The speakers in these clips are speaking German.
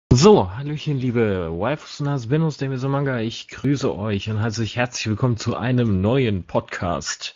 So, Hallöchen, liebe Waifus und Hasbinus, der Manga, ich grüße euch und heiße euch herzlich willkommen zu einem neuen Podcast.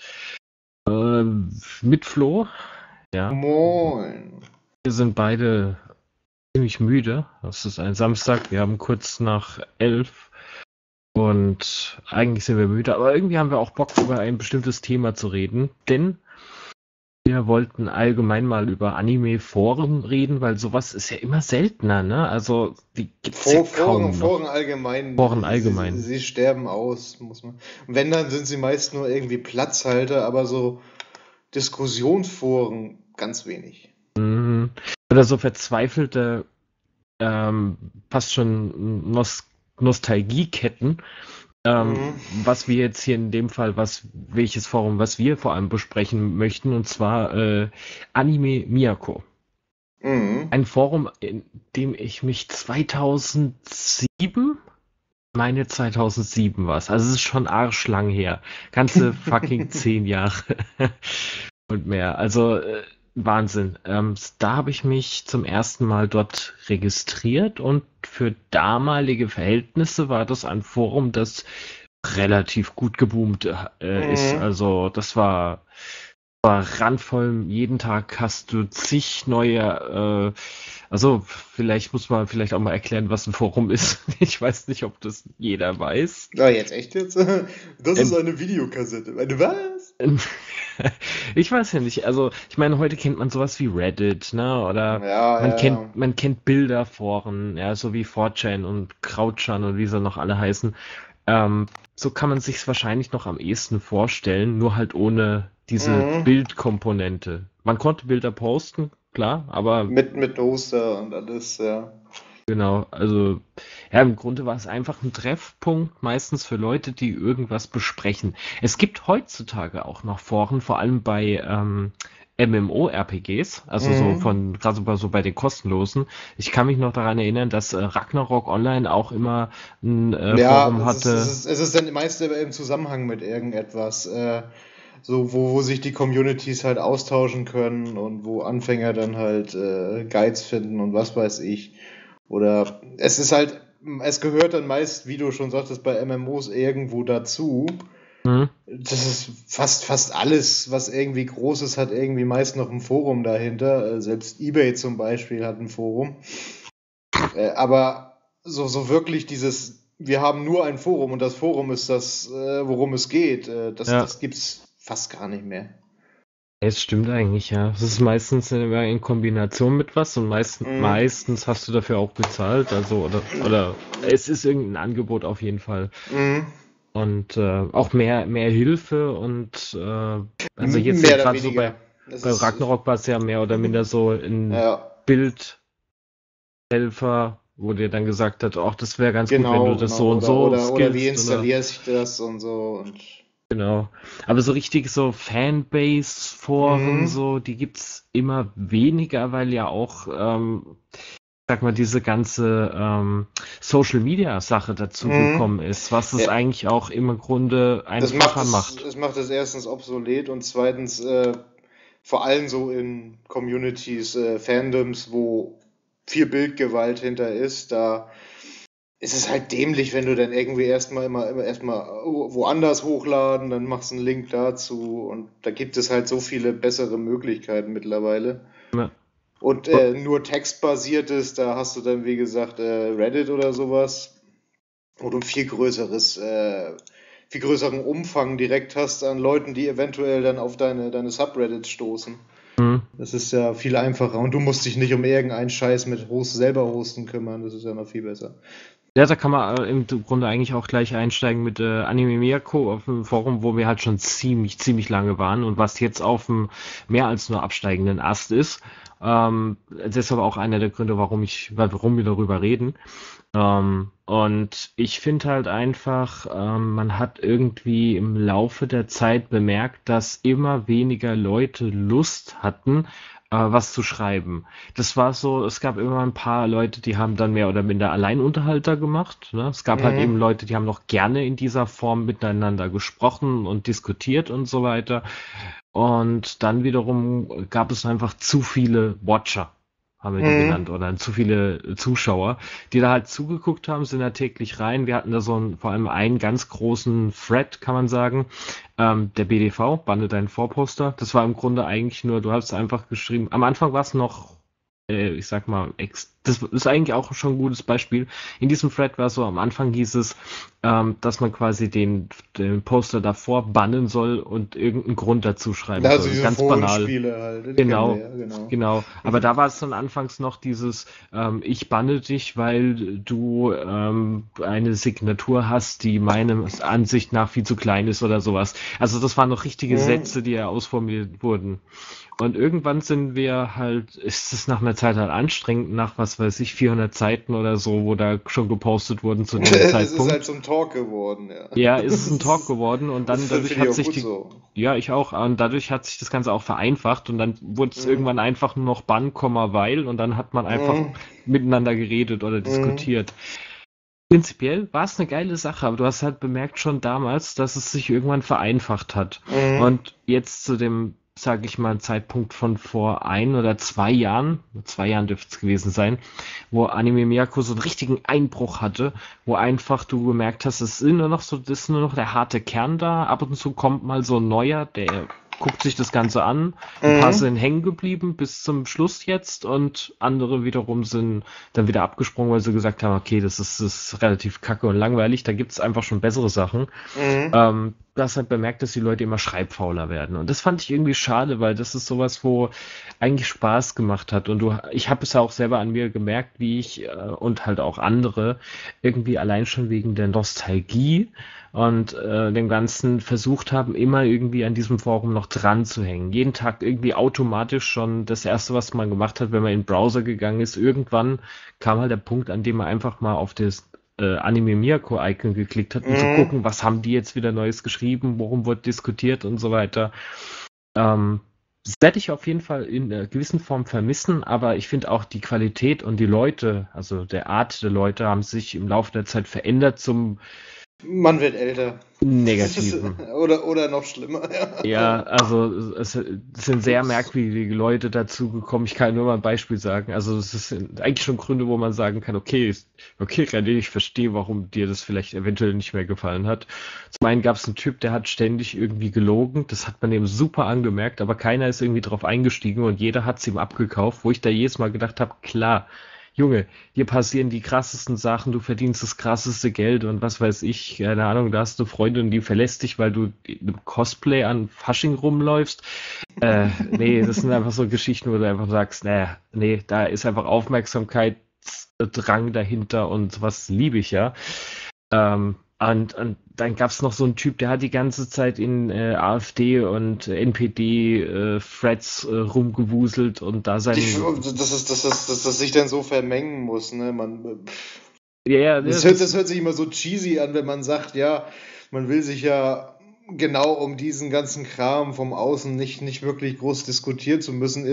Mit Flo, ja. Moin. Wir sind beide ziemlich müde. Es ist ein Samstag, wir haben kurz nach 11 und eigentlich sind wir müde, aber irgendwie haben wir auch Bock, über ein bestimmtes Thema zu reden, denn wir wollten allgemein mal über Anime-Foren reden, weil sowas ist ja immer seltener, ne? Also, die gibt's ja kaum noch. Foren allgemein, Foren allgemein. sie sterben aus, muss man. Und wenn, dann sind sie meist nur irgendwie Platzhalter, aber so Diskussionsforen ganz wenig. Mhm. Oder so verzweifelte, ähm, fast schon Nostalgieketten, Mhm. was wir jetzt hier in dem Fall, welches Forum, was wir vor allem besprechen möchten, und zwar Anime Miyako. Mhm. Ein Forum, in dem ich mich 2007, meine 2007 war es, also es ist schon arschlang her, ganze fucking 10 Jahre. Und mehr. Also Wahnsinn. Da habe ich mich zum ersten Mal dort registriert und für damalige Verhältnisse war das ein Forum, das relativ gut geboomt ist. Mhm. Also das war randvoll. Jeden Tag hast du zig neue. Also vielleicht muss man vielleicht auch mal erklären, was ein Forum ist. Ich weiß nicht, ob das jeder weiß. Ah, jetzt echt jetzt? Das ist Ähm, eine Videokassette. Eine was? Ich weiß ja nicht. Also, ich meine, heute kennt man sowas wie Reddit, ne? Oder Ja, man ja, kennt, ja. man kennt Bilderforen, ja, so wie 4chan und Krautchan und wie sie noch alle heißen. So kann man sich's wahrscheinlich noch am ehesten vorstellen, nur halt ohne diese Mhm. Bildkomponente. Man konnte Bilder posten, klar, aber Mit Toaster und alles, ja. genau, also ja, im Grunde war es einfach ein Treffpunkt, meistens für Leute, die irgendwas besprechen. Es gibt heutzutage auch noch Foren, vor allem bei MMORPGs, also Mhm. gerade so bei den kostenlosen. Ich kann mich noch daran erinnern, dass Ragnarok Online auch immer ein Ja, Forum hatte. es ist dann meist im Zusammenhang mit irgendetwas, so wo sich die Communities halt austauschen können und wo Anfänger dann halt Guides finden und was weiß ich. Oder es ist halt, es gehört dann meist, wie du schon sagtest, bei MMOs irgendwo dazu. Hm? Das ist fast alles, was irgendwie Großes hat, irgendwie meist noch ein Forum dahinter. Selbst eBay zum Beispiel hat ein Forum. Aber so wirklich dieses, wir haben nur ein Forum und das Forum ist das, worum es geht, Ja, das gibt's fast gar nicht mehr. es stimmt eigentlich, ja. Es ist meistens immer in Kombination mit was und Mhm. meistens hast du dafür auch bezahlt, also oder es ist irgendein Angebot auf jeden Fall. Mhm. Und auch mehr Hilfe und also jetzt Mehr oder gerade so weniger. Das bei ist, Ragnarok war es ja mehr oder minder so ein ja, Bildhelfer, wo dir dann gesagt hat, ach, das wäre ganz gut, wenn du genau, das genau. so und so Oder wie skillst oder installiere ich das und so und. genau. Aber so richtig so Fanbase-Foren, Mhm. so, die gibt's immer weniger, weil ja auch sag mal, diese ganze Social Media Sache dazu Mhm. gekommen ist, was es Ja, eigentlich auch im Grunde einfacher macht. es macht es erstens obsolet und zweitens vor allem so in Communities, Fandoms, wo viel Bildgewalt hinter ist, da ist es halt dämlich, wenn du dann irgendwie immer erstmal woanders hochladen, dann machst du einen Link dazu und da gibt es halt so viele bessere Möglichkeiten mittlerweile. Ja. Und nur textbasiertes, da hast du dann wie gesagt Reddit oder sowas, wo du ein viel größeren Umfang direkt hast an Leuten, die eventuell dann auf deine Subreddits stoßen. Hm. Das ist ja viel einfacher und du musst dich nicht um irgendeinen Scheiß mit selber hosten kümmern. Das ist ja noch viel besser. Ja, da kann man im Grunde eigentlich auch gleich einsteigen mit Anime Miyako auf dem Forum, wo wir halt schon ziemlich lange waren und was jetzt auf dem mehr als nur absteigenden Ast ist. Deshalb auch einer der Gründe, warum wir darüber reden. Und ich finde halt einfach, man hat irgendwie im Laufe der Zeit bemerkt, dass immer weniger Leute Lust hatten, was zu schreiben. Das war so, es gab immer ein paar Leute, die haben dann mehr oder minder Alleinunterhalter gemacht. Ne? Es gab halt Mhm. eben Leute, die haben noch gerne in dieser Form miteinander gesprochen und diskutiert und so weiter. Und dann wiederum gab es einfach zu viele Watcher. haben wir die genannt, oder an zu viele Zuschauer, die da halt zugeguckt haben, sind da täglich rein. Wir hatten da vor allem einen ganz großen Thread, kann man sagen, der BDV, Bande deinen Vorposter. Das war im Grunde eigentlich nur, du hast einfach geschrieben, am Anfang war es noch, ich sag mal, das ist eigentlich auch schon ein gutes Beispiel. In diesem Thread war so, am Anfang hieß es, dass man quasi den Poster davor bannen soll und irgendeinen Grund dazu schreiben Also soll. diese Ganz banal. Forenspiele halt, die kennen wir Genau, ja, genau. genau. Aber da war es dann anfangs noch dieses, ich banne dich, weil du eine Signatur hast, die meiner Ansicht nach viel zu klein ist oder sowas. Also das waren noch richtige Mhm. Sätze, die ja ausformuliert wurden. Und irgendwann ist es nach einer Zeit halt anstrengend, nach was weiß ich, 400 Seiten oder so, wo da schon gepostet wurden zu dem Es ist halt Zeitpunkt. zum Talk geworden, ja. Ja, ist es ein Talk geworden und dann dadurch Finde ich hat auch sich gut so. ja, ich auch, und dadurch hat sich das Ganze auch vereinfacht und dann wurde es Mhm. irgendwann einfach nur noch Bann, weil und dann hat man einfach Mhm. miteinander geredet oder Mhm. diskutiert. Prinzipiell war es eine geile Sache, aber du hast halt bemerkt schon damals, dass es sich irgendwann vereinfacht hat. Mhm. Und jetzt zu dem, sage ich mal, Zeitpunkt von vor 1 oder 2 Jahren, 2 Jahren dürfte es gewesen sein, wo Anime Miyako so einen richtigen Einbruch hatte, wo einfach du gemerkt hast, das ist nur noch der harte Kern da. Ab und zu kommt mal so ein neuer, der guckt sich das Ganze an. Ein paar Mhm. sind hängen geblieben bis zum Schluss jetzt und andere wiederum sind dann wieder abgesprungen, weil sie gesagt haben, okay, das ist relativ kacke und langweilig, da gibt es einfach schon bessere Sachen. Mhm. Du hast halt bemerkt, dass die Leute immer schreibfauler werden. Und das fand ich irgendwie schade, weil das ist sowas, wo eigentlich Spaß gemacht hat. Und ich habe es ja auch selber an mir gemerkt, wie ich und halt auch andere irgendwie allein schon wegen der Nostalgie und dem Ganzen versucht haben, immer irgendwie an diesem Forum noch dran zu hängen. Jeden Tag irgendwie automatisch schon das Erste, was man gemacht hat, wenn man in den Browser gegangen ist. Irgendwann kam halt der Punkt, an dem man einfach mal auf das Anime Miyako-Icon geklickt hat, um zu Mhm. gucken, was haben die jetzt wieder Neues geschrieben, worum wird diskutiert und so weiter. Ähm, Das werde ich auf jeden Fall in einer gewissen Form vermissen, aber ich finde auch die Qualität und die Leute, also der Art der Leute, haben sich im Laufe der Zeit verändert zum Man wird älter. Negativen. Oder noch schlimmer, Ja, ja. also es sind sehr merkwürdige Leute dazugekommen. Ich kann nur mal ein Beispiel sagen. Also sind eigentlich schon Gründe, wo man sagen kann, okay, René, ich verstehe, warum dir das vielleicht eventuell nicht mehr gefallen hat. Zum einen gab es einen Typ, der hat ständig irgendwie gelogen. Das hat man eben super angemerkt, aber keiner ist irgendwie drauf eingestiegen und jeder hat es ihm abgekauft, wo ich da jedes Mal gedacht habe, klar, Junge, dir passieren die krassesten Sachen, du verdienst das krasseste Geld und was weiß ich, keine Ahnung, da hast du eine Freundin, die verlässt dich, weil du in einem Cosplay an Fasching rumläufst. Nee, das sind einfach so Geschichten, wo du einfach sagst, nee, da ist einfach Aufmerksamkeitsdrang dahinter und was liebe ich ja. Und dann gab es noch so einen Typ, der hat die ganze Zeit in AfD und NPD-Threads rumgewuselt und da Dass das sich dann so vermengen muss, ne? ja, ja, Das hört sich immer so cheesy an, wenn man sagt, ja, man will sich ja genau um diesen ganzen Kram vom Außen nicht wirklich groß diskutieren zu müssen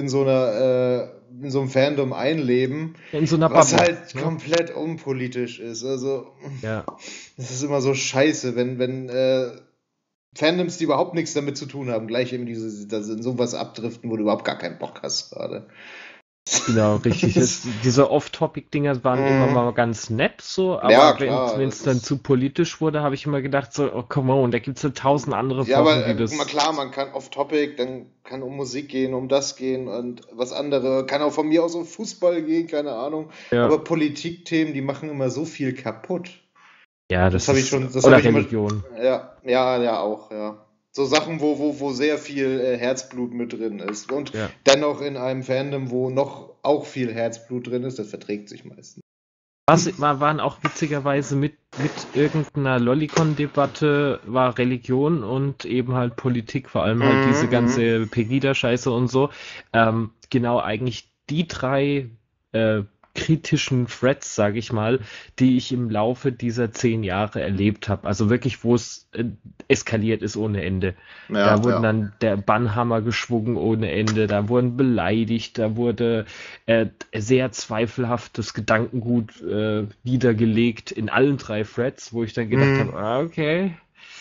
in so einem Fandom einleben, in so einer was Bubble, halt ne? komplett unpolitisch ist. Also, Ja. das ist immer so scheiße, wenn Fandoms, die überhaupt nichts damit zu tun haben, gleich eben da in sowas abdriften, wo du überhaupt gar keinen Bock hast gerade. Genau, richtig. Diese Off-Topic-Dinger waren immer Mhm. mal ganz nett so, Ja, aber wenn klar, es das dann ist. zu politisch wurde, habe ich immer gedacht so, oh, come on, da gibt's ja 1.000 andere Ja, aber Foren, die mal das, klar, man kann off-topic, dann kann um Musik gehen, um das gehen und was andere, kann auch von mir aus um Fußball gehen, keine Ahnung. ja, Aber Politikthemen, die machen immer so viel kaputt. ja, Das habe oder ich immer, Religion. ja auch, ja. So Sachen, wo sehr viel Herzblut mit drin ist. Und Ja. dennoch in einem Fandom, wo noch auch viel Herzblut drin ist, das verträgt sich meistens. Waren auch witzigerweise mit irgendeiner Lollicon-Debatte war Religion und eben halt Politik, vor allem halt diese Mhm, ganze Pegida-Scheiße und so. Genau eigentlich die drei äh, kritischen Threads, sage ich mal, die ich im Laufe dieser 10 Jahre erlebt habe. Also wirklich, wo es eskaliert ist ohne Ende. mhm. Da Ja, wurden ja. dann der Bannhammer geschwungen ohne Ende, da wurden beleidigt, da wurde sehr zweifelhaftes Gedankengut niedergelegt in allen drei Threads, wo ich dann gedacht habe, Mhm. ah, okay,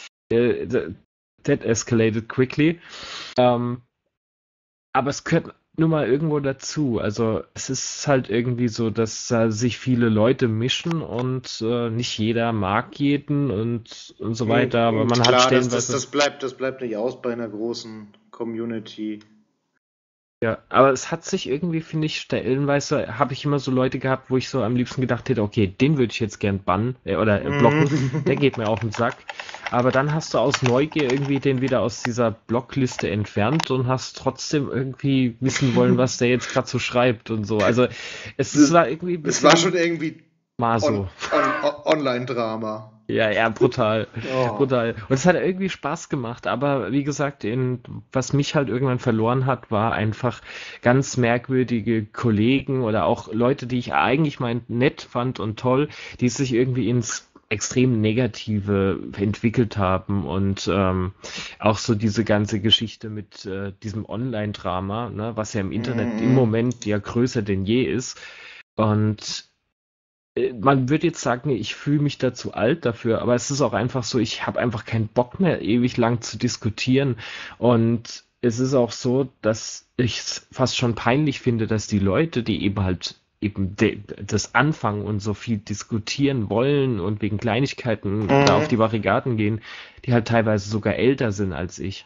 that escalated quickly. Ähm, aber nur mal irgendwo dazu. Also es ist halt irgendwie so, dass sich viele Leute mischen und nicht jeder mag jeden und so weiter, aber man hat Klar, stellenweise. das bleibt nicht aus bei einer großen Community. Ja, aber es hat sich irgendwie, finde ich, stellenweise habe ich immer so Leute gehabt, wo ich so am liebsten gedacht hätte, okay, den würde ich jetzt gern bannen oder blocken, der Mhm. geht mir auf den Sack. Aber dann hast du aus Neugier irgendwie den wieder aus dieser Blockliste entfernt und hast trotzdem irgendwie wissen wollen, was der jetzt gerade so schreibt und so. Also es war irgendwie ein Es war schon bisschen irgendwie maso. Online-Drama. Ja, ja, brutal. Oh. Brutal. Und es hat irgendwie Spaß gemacht, aber wie gesagt, was mich halt irgendwann verloren hat, war einfach ganz merkwürdige Kollegen oder auch Leute, die ich eigentlich mal nett fand und toll, die sich irgendwie ins extrem Negative entwickelt haben und auch so diese ganze Geschichte mit diesem Online-Drama, ne, was ja im Internet im Mhm. Moment ja größer denn je ist. Und man würde jetzt sagen, ich fühle mich da zu alt dafür, aber es ist auch einfach so, ich habe einfach keinen Bock mehr, ewig lang zu diskutieren. Und es ist auch so, dass ich es fast schon peinlich finde, dass die Leute, die eben halt das anfangen und so viel diskutieren wollen und wegen Kleinigkeiten da auf die Mhm. Barrikaden gehen, die halt teilweise sogar älter sind als ich.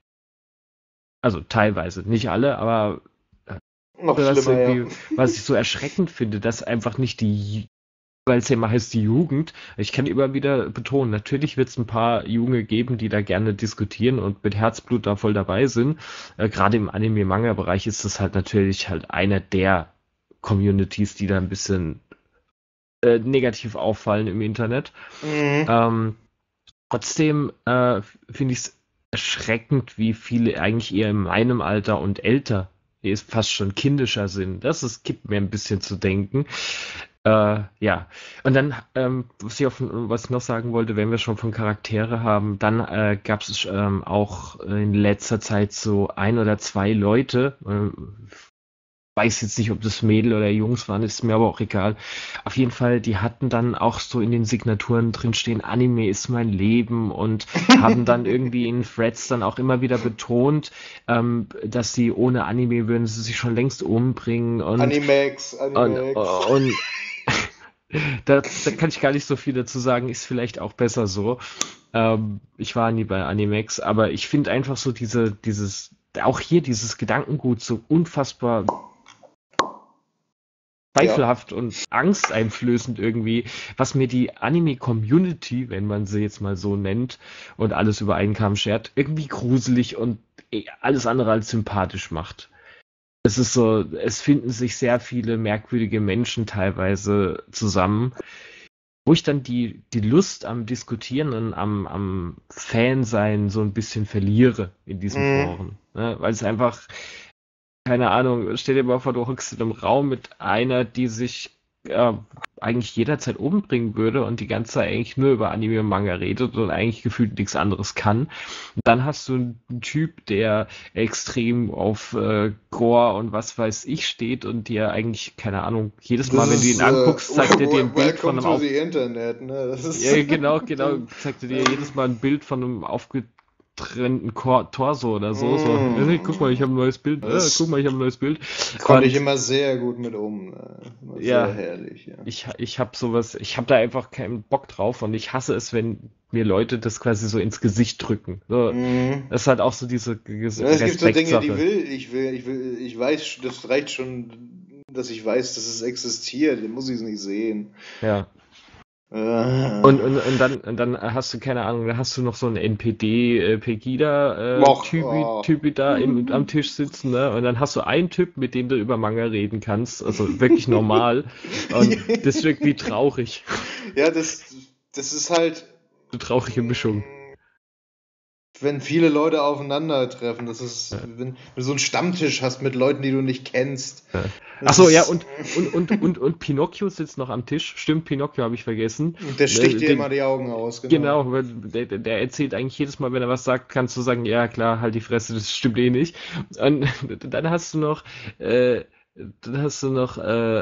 Also teilweise, nicht alle, aber Noch das schlimmer, ja. irgendwie, was ich so erschreckend finde, dass einfach nicht weil es ja immer heißt, die Jugend. Ich kann immer wieder betonen, natürlich wird es ein paar Junge geben, die da gerne diskutieren und mit Herzblut da voll dabei sind. Gerade im Anime-Manga-Bereich ist das halt natürlich halt einer der Communities, die da ein bisschen negativ auffallen im Internet. Mhm. Ähm, Trotzdem finde ich es erschreckend, wie viele eigentlich eher in meinem Alter und älter, die ist fast schon kindischer sind. Gibt mir ein bisschen zu denken. Ja, und dann, was ich noch sagen wollte, wenn wir schon von Charaktere haben, dann gab es auch in letzter Zeit so ein oder zwei Leute, weiß jetzt nicht, ob das Mädel oder Jungs waren, ist mir aber auch egal. Auf jeden Fall, die hatten dann auch so in den Signaturen drinstehen, Anime ist mein Leben und haben dann irgendwie in Threads dann auch immer wieder betont, dass sie ohne Anime würden sie sich schon längst umbringen Animex, Animex. und da kann ich gar nicht so viel dazu sagen, ist vielleicht auch besser so. Ich war nie bei Animex, aber ich finde einfach so auch hier dieses Gedankengut so unfassbar Ja. zweifelhaft und angsteinflößend irgendwie, was mir die Anime-Community, wenn man sie jetzt mal so nennt und alles über einen Kamm schert, irgendwie gruselig und alles andere als sympathisch macht. Es ist so, es finden sich sehr viele merkwürdige Menschen teilweise zusammen, wo ich dann die Lust am Diskutieren und am Fansein so ein bisschen verliere in diesen Mhm. Foren. Ne? Weil es einfach, keine Ahnung, stell dir mal vor, du hockst in einem Raum mit einer, die sich eigentlich jederzeit umbringen würde und die ganze Zeit eigentlich nur über Anime und Manga redet und eigentlich gefühlt nichts anderes kann. Und dann hast du einen Typ, der extrem auf Gore und was weiß ich steht und dir eigentlich, keine Ahnung, jedes Das Mal, wenn du ist ihn anguckst, zeigt er dir ein Bild von Welcome einem to the Internet, ne? Das ist. ja, genau, zeigt er dir jedes Mal ein Bild von einem aufgetrennten Torso oder so. So, hey, guck mal, ich habe ein neues Bild. Guck Das mal, ich habe ein neues Bild. konnte ich Und immer sehr gut mit um. Ne? Immer sehr ja, herrlich, ja. ich habe sowas, ich habe da einfach keinen Bock drauf und ich hasse es, wenn mir Leute das quasi so ins Gesicht drücken. So, Mhm. das ist halt auch so diese Ja, es gibt so Dinge, die Respektsache. ich weiß, das reicht schon, dass ich weiß, dass es existiert, dann muss ich es nicht sehen. Ja. Äh, Und dann hast du, keine Ahnung, da hast du noch so einen NPD, Och, oh. Typi da am Tisch sitzen, ne? Und dann hast du einen Typ, mit dem du über Manga reden kannst, also wirklich normal. Und das ist irgendwie traurig. Ja, das ist halt, Eine traurige Mischung. wenn viele Leute aufeinandertreffen, wenn du so einen Stammtisch hast mit Leuten, die du nicht kennst. Ach Das so, ja, ist, und Pinocchio sitzt noch am Tisch. Stimmt, Pinocchio habe ich vergessen. der sticht dir immer Den, die Augen aus, genau. genau, weil der erzählt eigentlich jedes Mal, wenn er was sagt, kannst du sagen, ja klar, halt die Fresse, das stimmt eh nicht. Und dann hast du noch, äh, dann hast du noch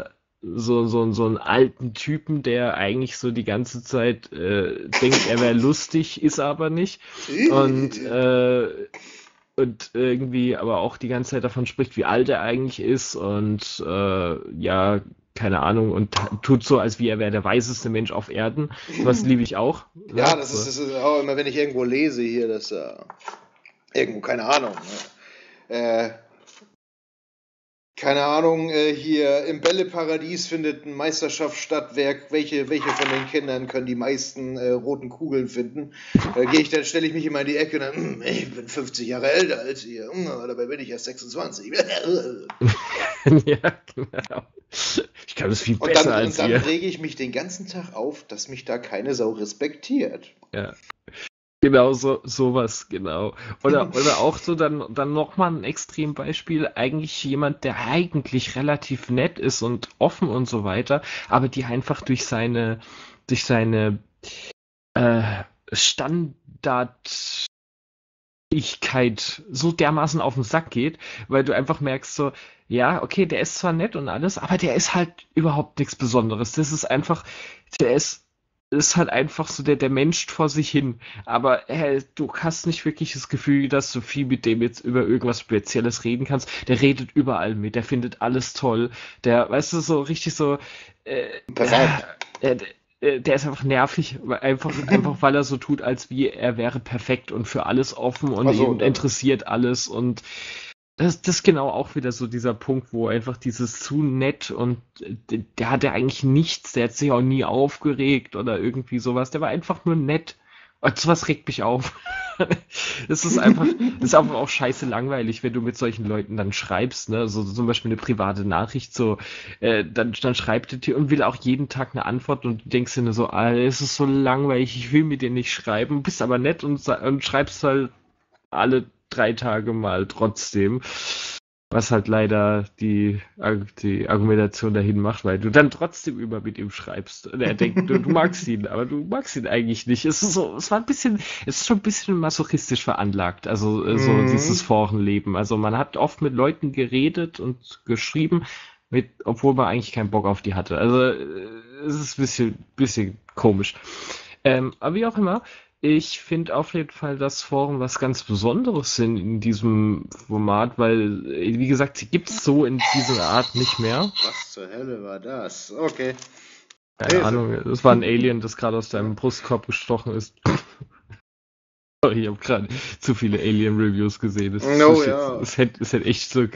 so einen alten Typen, der eigentlich so die ganze Zeit denkt, er wäre lustig, ist aber nicht. Und und irgendwie aber auch die ganze Zeit davon spricht, wie alt er eigentlich ist und ja, keine Ahnung, und tut so, als wie er wäre der weiseste Mensch auf Erden. Sowas liebe ich auch. Ja, Ne? das ist auch immer, wenn ich irgendwo lese hier, dass irgendwo, keine Ahnung, ne? Keine Ahnung, hier im Bälleparadies findet ein Meisterschaft statt. Welche von den Kindern können die meisten roten Kugeln finden? Dann stelle ich mich immer in die Ecke und dann, ich bin 50 Jahre älter als ihr, dabei bin ich erst 26. Ja, genau. Ich kann das viel Und besser dann, als und dann ihr. rege ich mich den ganzen Tag auf, dass mich da keine Sau respektiert. Ja. Genau, sowas, genau. Oder auch so dann nochmal ein Extrembeispiel, eigentlich jemand, der eigentlich relativ nett ist und offen und so weiter, aber die einfach durch seine Standardfähigkeit so dermaßen auf den Sack geht, weil du einfach merkst so, ja, okay, der ist zwar nett und alles, aber der ist halt überhaupt nichts Besonderes. Das ist einfach, der ist halt einfach so der Mensch vor sich hin. Aber du hast nicht wirklich das Gefühl, dass du viel mit dem jetzt über irgendwas Spezielles reden kannst. Der redet überall mit, der findet alles toll. Der, weißt du, so richtig so, äh, Perfekt. der ist einfach nervig, einfach weil er so tut, als wie er wäre perfekt und für alles offen und Achso, ihn interessiert alles und das ist genau auch wieder so dieser Punkt, wo einfach dieses zu nett und der hatte eigentlich nichts, der hat sich auch nie aufgeregt oder irgendwie sowas, der war einfach nur nett. Und sowas regt mich auf. Das ist einfach auch scheiße langweilig, wenn du mit solchen Leuten dann schreibst, ne? So zum Beispiel eine private Nachricht, so, dann schreibt er dir und will auch jeden Tag eine Antwort und du denkst dir nur so, Alter, es ist so langweilig, ich will mit dir nicht schreiben, bist aber nett und schreibst halt alle 3 Tage mal trotzdem. Was halt leider die Argumentation dahin macht, weil du dann trotzdem immer mit ihm schreibst. Und er denkt, du magst ihn, aber du magst ihn eigentlich nicht. Es ist schon ein bisschen masochistisch veranlagt, also so dieses Mhm. Forenleben. Also man hat oft mit Leuten geredet und geschrieben, obwohl man eigentlich keinen Bock auf die hatte. Also es ist ein bisschen komisch. Aber wie auch immer, ich finde auf jeden Fall das Forum was ganz Besonderes in diesem Format, weil, wie gesagt, sie gibt es so in dieser Art nicht mehr. Was zur Hölle war das? Okay. Keine Hilfe. Ahnung, es war ein Alien, das gerade aus deinem Brustkorb gestochen ist. Ich habe gerade zu viele Alien-Reviews gesehen. No, ja. Es hätte echt so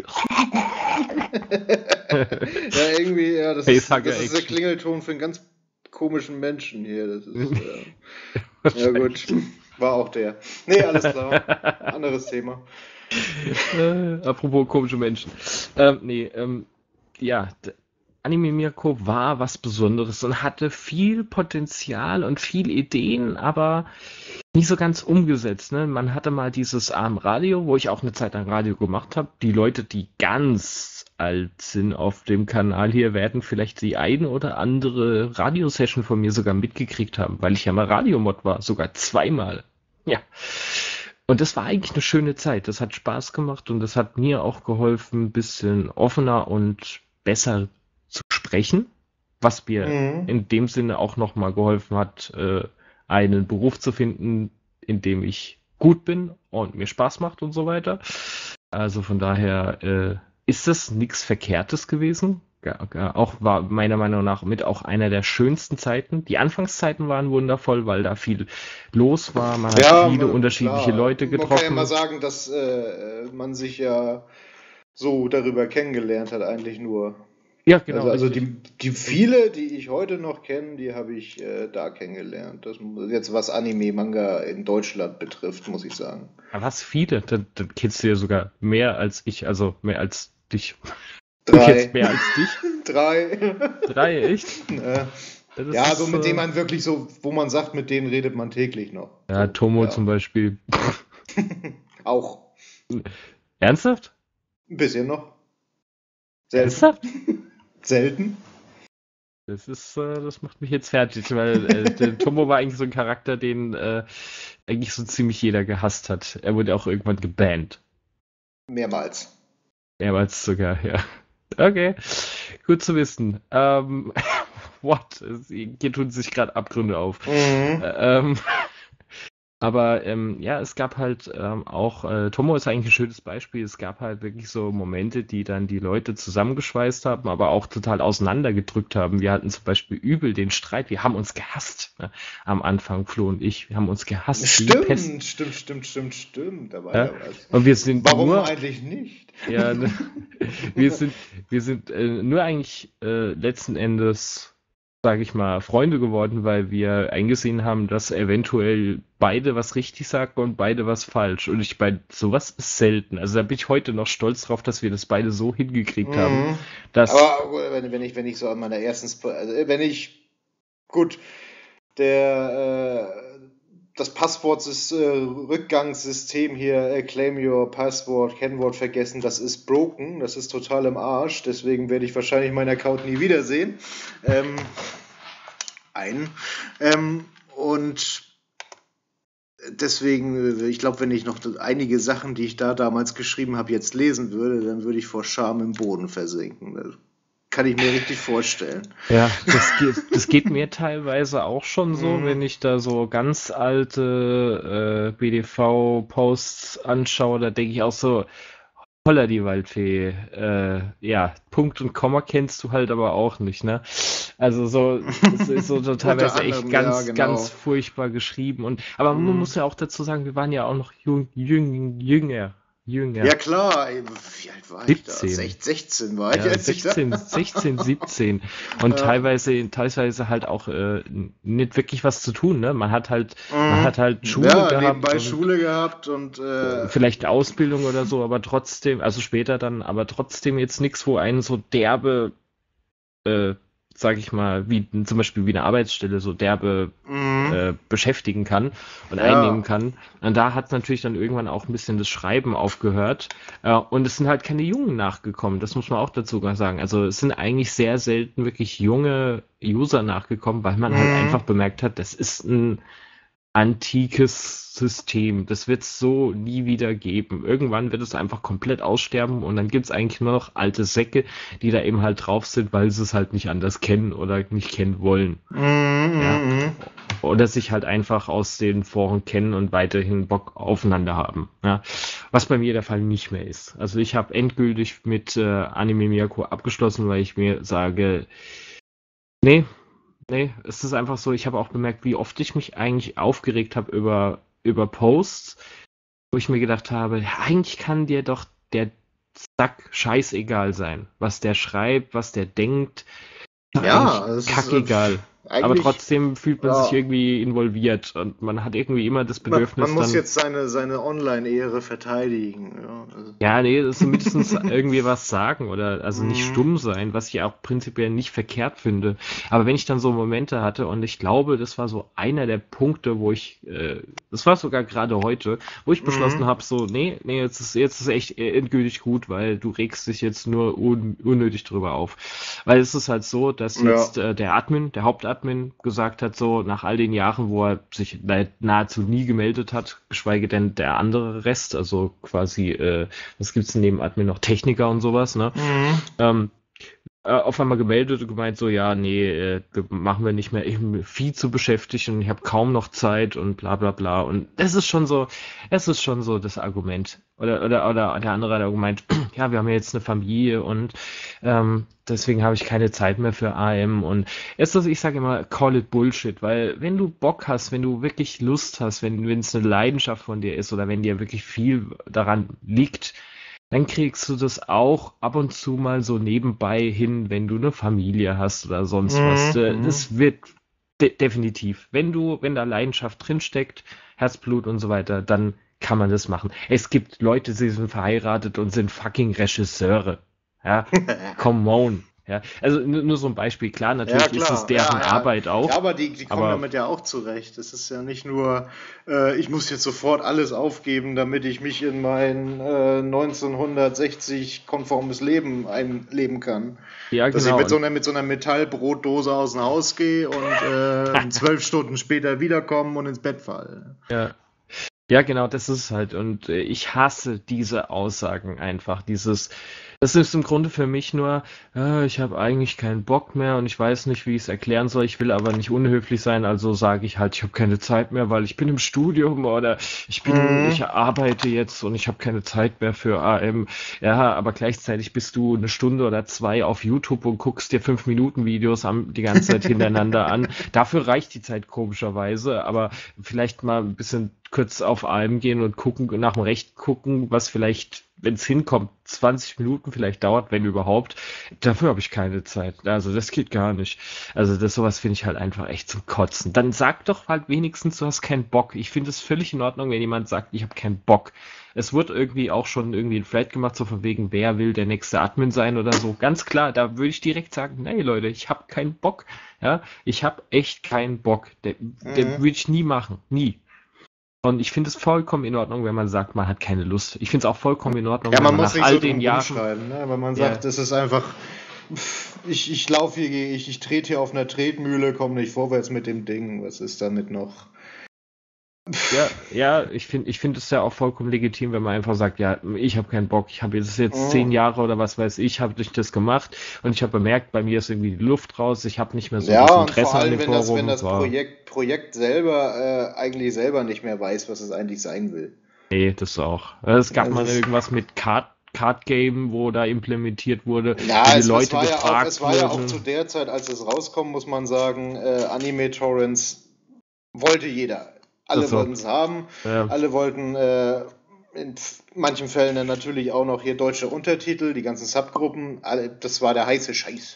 Ja, irgendwie, ja, das ist der Facehugger-Action. Klingelton für einen ganz komischen Menschen hier. Das ist, ja gut, Wahrscheinlich. war auch der. Nee, alles klar. Anderes Thema. Apropos komische Menschen. Nee, ja, Anime Mirko war was Besonderes und hatte viel Potenzial und viel Ideen, aber nicht so ganz umgesetzt. Ne? Man hatte mal dieses AM-Radio, wo ich auch eine Zeit lang Radio gemacht habe. Die Leute, die ganz alt sind auf dem Kanal hier, werden vielleicht die eine oder andere Radiosession von mir sogar mitgekriegt haben, weil ich ja mal Radiomod war, sogar zweimal. Ja. Und das war eigentlich eine schöne Zeit. Das hat Spaß gemacht und das hat mir auch geholfen, ein bisschen offener und besser zu sprechen, was mir Mhm. in dem Sinne auch nochmal geholfen hat, einen Beruf zu finden, in dem ich gut bin und mir Spaß macht und so weiter. Also von daher ist das nichts Verkehrtes gewesen. Ja, auch war meiner Meinung nach mit auch einer der schönsten Zeiten. Die Anfangszeiten waren wundervoll, weil da viel los war. Man hat Ja, viele unterschiedliche klar. Leute Man kann ja mal getroffen. sagen, dass man sich ja so darüber kennengelernt hat, eigentlich nur. Ja, genau, Also richtig. die viele, die ich heute noch kenne, die habe ich da kennengelernt. Das jetzt was Anime, Manga in Deutschland betrifft, muss ich sagen. Aber was viele, dann kennst du ja sogar mehr als ich, also mehr als dich. Du kennst Drei. mehr als dich? Drei. 3, echt? Äh, Ja, das ja, so ist, mit denen man wirklich so, wo man sagt, mit denen redet man täglich noch. ja, So, Tomo ja. zum Beispiel. Auch. Ernsthaft? Ein bisschen noch. Selten. Ernsthaft? Selten. Das macht mich jetzt fertig, weil der Tomo war eigentlich so ein Charakter, den eigentlich so ziemlich jeder gehasst hat. Er wurde auch irgendwann gebannt. Mehrmals. Mehrmals sogar, ja. Okay, gut zu wissen. What? Hier tun sich gerade Abgründe auf. Mhm. Ähm, Aber ja, es gab halt auch, Tomo ist eigentlich ein schönes Beispiel, es gab halt wirklich so Momente, die dann die Leute zusammengeschweißt haben, aber auch total auseinandergedrückt haben. Wir hatten zum Beispiel übel den Streit, wir haben uns gehasst, ne? Am Anfang, Flo und ich, wir haben uns gehasst wie die Pest. Stimmt. Da war Ja? ja was. Und wir sind Warum nur, eigentlich nicht? ja, ne, wir sind, wir sind nur eigentlich letzten Endes, sage ich mal, Freunde geworden, weil wir eingesehen haben, dass eventuell beide was richtig sagen und beide was falsch. Und ich bei sowas ist selten. Also da bin ich heute noch stolz drauf, dass wir das beide so hingekriegt haben, Mhm. dass, Aber wenn ich so an meiner ersten, also gut, der, das Rückgangssystem hier, Claim Your Passwort, Kennwort vergessen, das ist broken, das ist total im Arsch, deswegen werde ich wahrscheinlich meinen Account nie wiedersehen. Ähm, und deswegen, ich glaube, wenn ich noch einige Sachen, die ich da damals geschrieben habe, jetzt lesen würde, dann würde ich vor Scham im Boden versinken. Das kann ich mir richtig vorstellen. ja, das geht mir teilweise auch schon so, wenn ich da so ganz alte BDV-Posts anschaue, da denke ich auch so, holla die Waldfee. Ja, Punkt und Komma kennst du halt aber auch nicht, ne? Also so, es ist so Unter teilweise echt anderem, ja, ganz genau. furchtbar geschrieben aber man Mhm. muss ja auch dazu sagen, wir waren ja auch noch jünger. Ja klar, ey, wie alt war ich da? 17. 16 war ich, Ja, als ich da. 17 und Ja. teilweise halt auch nicht wirklich was zu tun, ne? Man Mhm. hat halt Schule Ja, gehabt nebenbei und Schule gehabt und vielleicht Ausbildung oder so, aber trotzdem, also später dann, aber trotzdem jetzt nichts, wo einen so derbe, äh, sag ich mal, wie zum Beispiel wie eine Arbeitsstelle so derbe mhm. beschäftigen kann und einnehmen Ja. kann. Und da hat natürlich dann irgendwann auch ein bisschen das Schreiben aufgehört. Und es sind halt keine Jungen nachgekommen, das muss man auch dazu sagen. Also es sind eigentlich sehr selten wirklich junge User nachgekommen, weil man halt Mhm. einfach bemerkt hat, das ist ein antikes System. Das wird es so nie wieder geben. Irgendwann wird es einfach komplett aussterben und dann gibt es eigentlich nur noch alte Säcke, die da eben halt drauf sind, weil sie es halt nicht anders kennen oder nicht kennen wollen. Ja. Mhm. Oder sich halt einfach aus den Foren kennen und weiterhin Bock aufeinander haben. Ja. Was bei mir der Fall nicht mehr ist. Also ich habe endgültig mit Anime Miyako abgeschlossen, weil ich mir sage, nee, nee, es ist einfach so, ich habe auch bemerkt, wie oft ich mich eigentlich aufgeregt habe über Posts, wo ich mir gedacht habe, ja, eigentlich kann dir doch der Sack scheißegal sein, was der schreibt, was der denkt, doch eigentlich Ja, es ist kackegal. Aber eigentlich, trotzdem fühlt man sich ja. irgendwie involviert und man hat irgendwie immer das Man Bedürfnis muss dann, jetzt seine Online-Ehre verteidigen. Ja, also, ja, nee, das ist zumindest irgendwie was sagen oder also nicht mhm. stumm sein, was ich auch prinzipiell nicht verkehrt finde. Aber wenn ich dann so Momente hatte und ich glaube, das war so einer der Punkte, das war sogar gerade heute, wo ich beschlossen Mhm. habe, so, nee, jetzt ist echt endgültig gut, weil du regst dich jetzt nur unnötig drüber auf. Weil es ist halt so, dass Ja. jetzt der Hauptadmin gesagt hat, so nach all den Jahren, wo er sich nahezu nie gemeldet hat, geschweige denn der andere Rest, also quasi, was gibt's denn neben Admin noch, Techniker und sowas, ne? Mhm. Ähm, auf einmal gemeldet und gemeint so, ja, nee, machen wir nicht mehr, ich bin viel zu beschäftigt und ich habe kaum noch Zeit und bla bla bla. Und es ist schon so das Argument. Oder der andere hat auch gemeint, ja, wir haben ja jetzt eine Familie und deswegen habe ich keine Zeit mehr für AM. Und ich sage immer, call it Bullshit, weil wenn du Bock hast, wenn du wirklich Lust hast, wenn es eine Leidenschaft von dir ist oder wenn dir wirklich viel daran liegt, dann kriegst du das auch ab und zu mal so nebenbei hin, wenn du eine Familie hast oder sonst was. Mhm. Mhm. Das wird definitiv. Wenn da Leidenschaft drinsteckt, Herzblut und so weiter, dann kann man das machen. Es gibt Leute, die sind verheiratet und sind fucking Regisseure. Ja, come on. Ja, also nur so ein Beispiel. Klar, Ja, natürlich ist es klar. Ja, deren ja. Arbeit Ja, auch, aber die kommen aber damit ja auch zurecht. Es ist ja nicht nur, ich muss jetzt sofort alles aufgeben, damit ich mich in mein 1960-konformes Leben einleben kann. ja, Dass ich genau. Und mit so einer Metallbrotdose aus dem Haus gehe und 12 Stunden später wiederkomme und ins Bett falle. ja, ja, genau, das ist halt. Und ich hasse diese Aussagen einfach. Das ist im Grunde für mich nur, ich habe eigentlich keinen Bock mehr und ich weiß nicht, wie ich es erklären soll. Ich will aber nicht unhöflich sein, also sage ich halt, ich habe keine Zeit mehr, weil ich bin im Studium oder ich Mhm. arbeite jetzt und ich habe keine Zeit mehr für AM. Ja, aber gleichzeitig bist du eine Stunde oder zwei auf YouTube und guckst dir 5 Minuten Videos die ganze Zeit hintereinander an. Dafür reicht die Zeit komischerweise, aber vielleicht mal ein bisschen kurz auf AM gehen und gucken, nach dem Recht gucken, was vielleicht, wenn es hinkommt, 20 Minuten vielleicht dauert, wenn überhaupt. Dafür habe ich keine Zeit. Also das geht gar nicht. Also das sowas finde ich halt einfach echt zum Kotzen. Dann sag doch halt wenigstens, du hast keinen Bock. Ich finde es völlig in Ordnung, wenn jemand sagt, ich habe keinen Bock. Es wird irgendwie auch schon irgendwie ein Thread gemacht, so von wegen, wer will der nächste Admin sein oder so. Ganz klar, da würde ich direkt sagen, nee Leute, ich habe keinen Bock. Ja, ich habe echt keinen Bock. Der Mhm. würde ich nie machen. Nie. Und ich finde es vollkommen in Ordnung, wenn man sagt, man hat keine Lust. Ich finde es auch vollkommen in Ordnung, Ja, wenn man man muss nach nicht all so den drum Jahren, rumschreiben, ne? Wenn man ja, sagt, es ist einfach, ich laufe hier, ich trete hier auf einer Tretmühle, komme nicht vorwärts mit dem Ding. Was ist damit noch? ja, ich finde es ja auch vollkommen legitim, wenn man einfach sagt, ja, ich habe keinen Bock, ich habe jetzt Mhm. 10 Jahre oder was weiß ich, habe ich das gemacht und ich habe bemerkt, bei mir ist irgendwie die Luft raus, ich habe nicht mehr so das Ja, und vor Interesse an allem, dem wenn Forum. das Projekt selber eigentlich selber nicht mehr weiß, was es eigentlich sein will. Nee, das auch. Es gab Also mal es, irgendwas mit Card Game, wo da implementiert wurde, wo ja, die es Leute es gefragt war ja auch zu wurden. der Zeit, als es rauskam, muss man sagen, Anime Torrents wollte jeder. Alle Also, wollten es haben, ja. alle wollten in manchen Fällen dann natürlich auch noch hier deutsche Untertitel, die ganzen Subgruppen, das war der heiße Scheiß.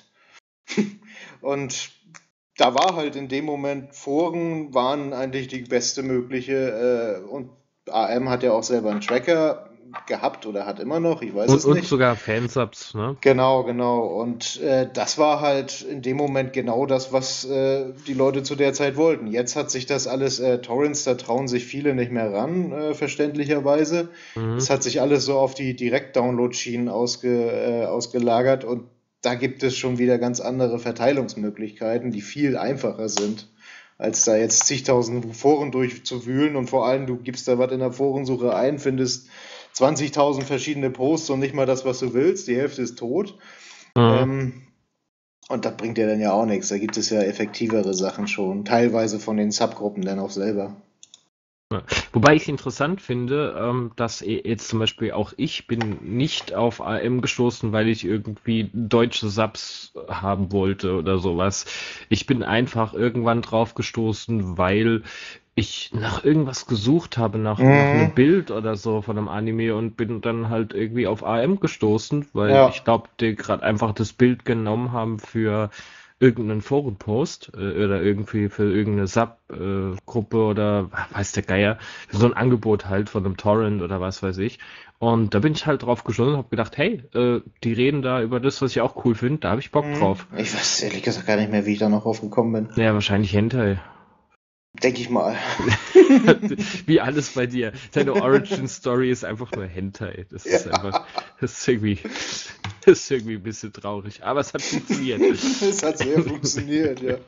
Und da war halt in dem Moment Foren waren eigentlich die beste mögliche und AM hat ja auch selber einen Tracker gehabt oder hat immer noch, ich weiß es Und nicht. sogar Fansubs, ne? Genau, genau. Und das war halt in dem Moment genau das, was die Leute zu der Zeit wollten. Jetzt hat sich das alles, Torrents, da trauen sich viele nicht mehr ran, verständlicherweise. Mhm. Es hat sich alles so auf die Direkt-Download-Schienen ausgelagert und da gibt es schon wieder ganz andere Verteilungsmöglichkeiten, die viel einfacher sind, als da jetzt zigtausend Foren durchzuwühlen und vor allem du gibst da was in der Forensuche ein, findest 20.000 verschiedene Posts und nicht mal das, was du willst. Die Hälfte ist tot. Mhm. Ähm, und das bringt dir dann ja auch nichts. Da gibt es ja effektivere Sachen schon. Teilweise von den Subgruppen dann auch selber. Ja. Wobei ich interessant finde, dass jetzt zum Beispiel auch ich bin nicht auf AM gestoßen, weil ich irgendwie deutsche Subs haben wollte oder sowas. Ich bin einfach irgendwann drauf gestoßen, weil ich nach irgendwas gesucht habe, nach einem Mhm. Bild oder so von einem Anime und bin dann halt irgendwie auf AM gestoßen, weil ich Ja. glaube, die gerade einfach das Bild genommen haben für irgendeinen Forenpost oder irgendwie für irgendeine Sub-Gruppe oder weiß der Geier, so ein Angebot halt von einem Torrent oder was weiß ich. Und da bin ich halt drauf gestoßen und habe gedacht, hey, die reden da über das, was ich auch cool finde, da habe ich Bock Mhm. drauf. Ich weiß ehrlich gesagt gar nicht mehr, wie ich da noch drauf gekommen bin. Ja, wahrscheinlich Hentai. Denke ich mal. Wie alles bei dir. Deine Origin Story ist einfach nur Hentai. Das ist einfach, Ja. das ist irgendwie, das ist irgendwie ein bisschen traurig. Aber es hat funktioniert. Es hat sehr funktioniert, ja.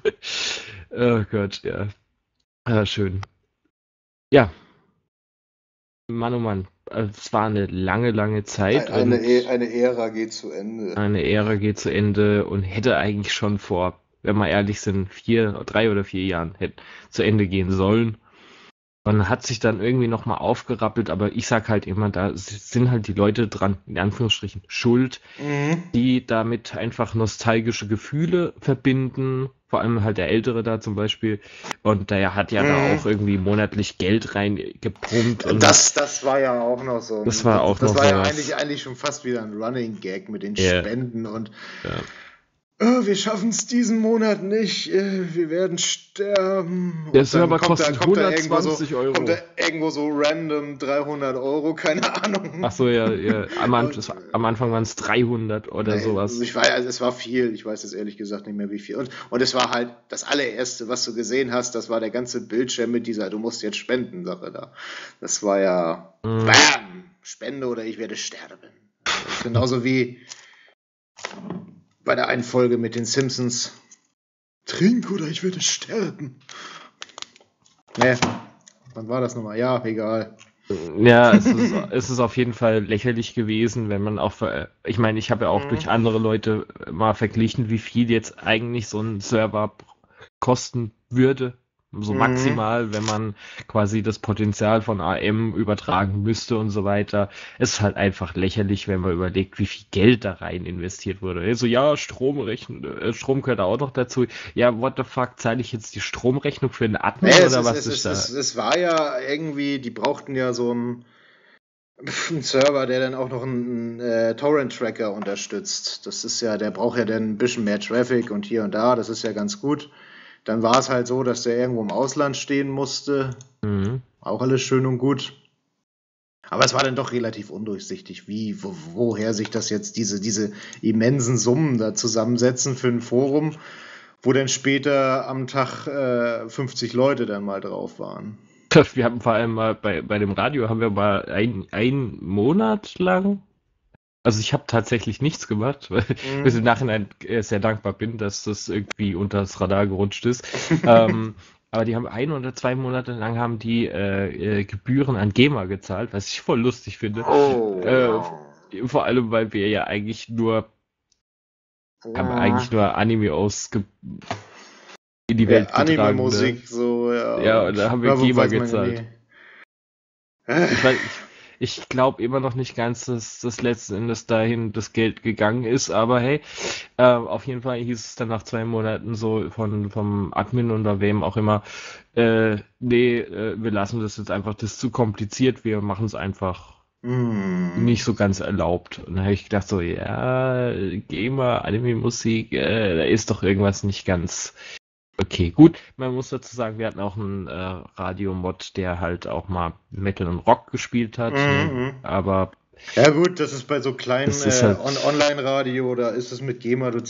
Oh Gott, ja. Ah, schön. Ja, Mann, oh Mann. Es war eine lange, lange Zeit und Eine Ära geht zu Ende. eine Ära geht zu Ende und hätte eigentlich schon vor, wenn wir ehrlich sind, 3 oder 4 Jahren hätte zu Ende gehen sollen. Man hat sich dann irgendwie nochmal aufgerappelt, aber ich sag halt immer, da sind halt die Leute dran, in Anführungsstrichen, schuld, Mhm. die damit einfach nostalgische Gefühle verbinden, vor allem halt der Ältere da zum Beispiel. Und der hat ja da auch Mhm. irgendwie monatlich Geld reingepumpt und Das war ja auch noch so das war auch das noch war ja sowas. eigentlich schon fast wieder ein Running Gag mit den Ja, Spenden und ja. wir schaffen es diesen Monat nicht, wir werden sterben. Der Und dann Server kostet kommt da irgendwo 120 kommt da Euro. irgendwo so random 300 Euro, keine Ahnung. Ach so, ja, ja. Und, Am Anfang waren es 300 oder nee, sowas. also es war viel, ich weiß jetzt ehrlich gesagt nicht mehr wie viel. Und es war halt das allererste, was du gesehen hast, das war der ganze Bildschirm mit dieser Du musst jetzt spenden Sache da. Das war ja Hm. BAM! Spende oder ich werde sterben. Das ist genauso wie bei der einen Folge mit den Simpsons. Trink oder ich werde sterben. Ne, wann war das nochmal? Ja, egal. Ja, es ist auf jeden Fall lächerlich gewesen, wenn man auch, ich meine, ich habe ja auch Mhm. durch andere Leute mal verglichen, wie viel jetzt eigentlich so ein Server kosten würde. So Mhm. maximal, wenn man quasi das Potenzial von AM übertragen müsste und so weiter. Es ist halt einfach lächerlich, wenn man überlegt, wie viel Geld da rein investiert wurde. Also ja, Strom gehört auch noch dazu. Ja, what the fuck, zahle ich jetzt die Stromrechnung für einen Nee, Admin oder was ist da? es war ja irgendwie, die brauchten ja so einen Server, der dann auch noch einen Torrent-Tracker unterstützt. Das ist ja, der braucht ja dann ein bisschen mehr Traffic und hier und da, das ist ja ganz gut. Dann war es halt so, dass der irgendwo im Ausland stehen musste. Mhm. Auch alles schön und gut. Aber es war dann doch relativ undurchsichtig, woher sich das jetzt diese immensen Summen da zusammensetzen für ein Forum, wo dann später am Tag 50 Leute dann mal drauf waren. Wir haben vor allem mal bei dem Radio haben wir mal ein Monat lang, also ich habe tatsächlich nichts gemacht, weil ich im Mhm. Nachhinein sehr dankbar bin, dass das irgendwie unter das Radar gerutscht ist. Ähm, aber die haben 1 oder 2 Monate lang haben die Gebühren an GEMA gezahlt, was ich voll lustig finde. Oh Äh, ja. vor allem, weil wir ja Mhm. eigentlich nur Anime in die Ja, Welt getragen, ne? Anime-Musik, so, Ja, ja. und da haben wir Ja, GEMA weiß man ja gezahlt. nie. Ich weiß, ich glaube immer noch nicht ganz, dass das letzten Endes dahin das Geld gegangen ist, aber hey, auf jeden Fall hieß es dann nach 2 Monaten so vom Admin oder wem auch immer, nee, wir lassen das jetzt einfach, das ist zu kompliziert, wir machen es einfach Hm. nicht so ganz erlaubt. Und dann habe ich gedacht so, ja, GEMA, Anime-Musik, da ist doch irgendwas nicht ganz okay. Gut, man muss dazu sagen, wir hatten auch einen Radiomod, der halt auch mal Metal und Rock gespielt hat, ne? Mhm. Aber Ja gut, das ist bei so kleinen es ist halt, Online-Radio, da ist es mit GEMA, du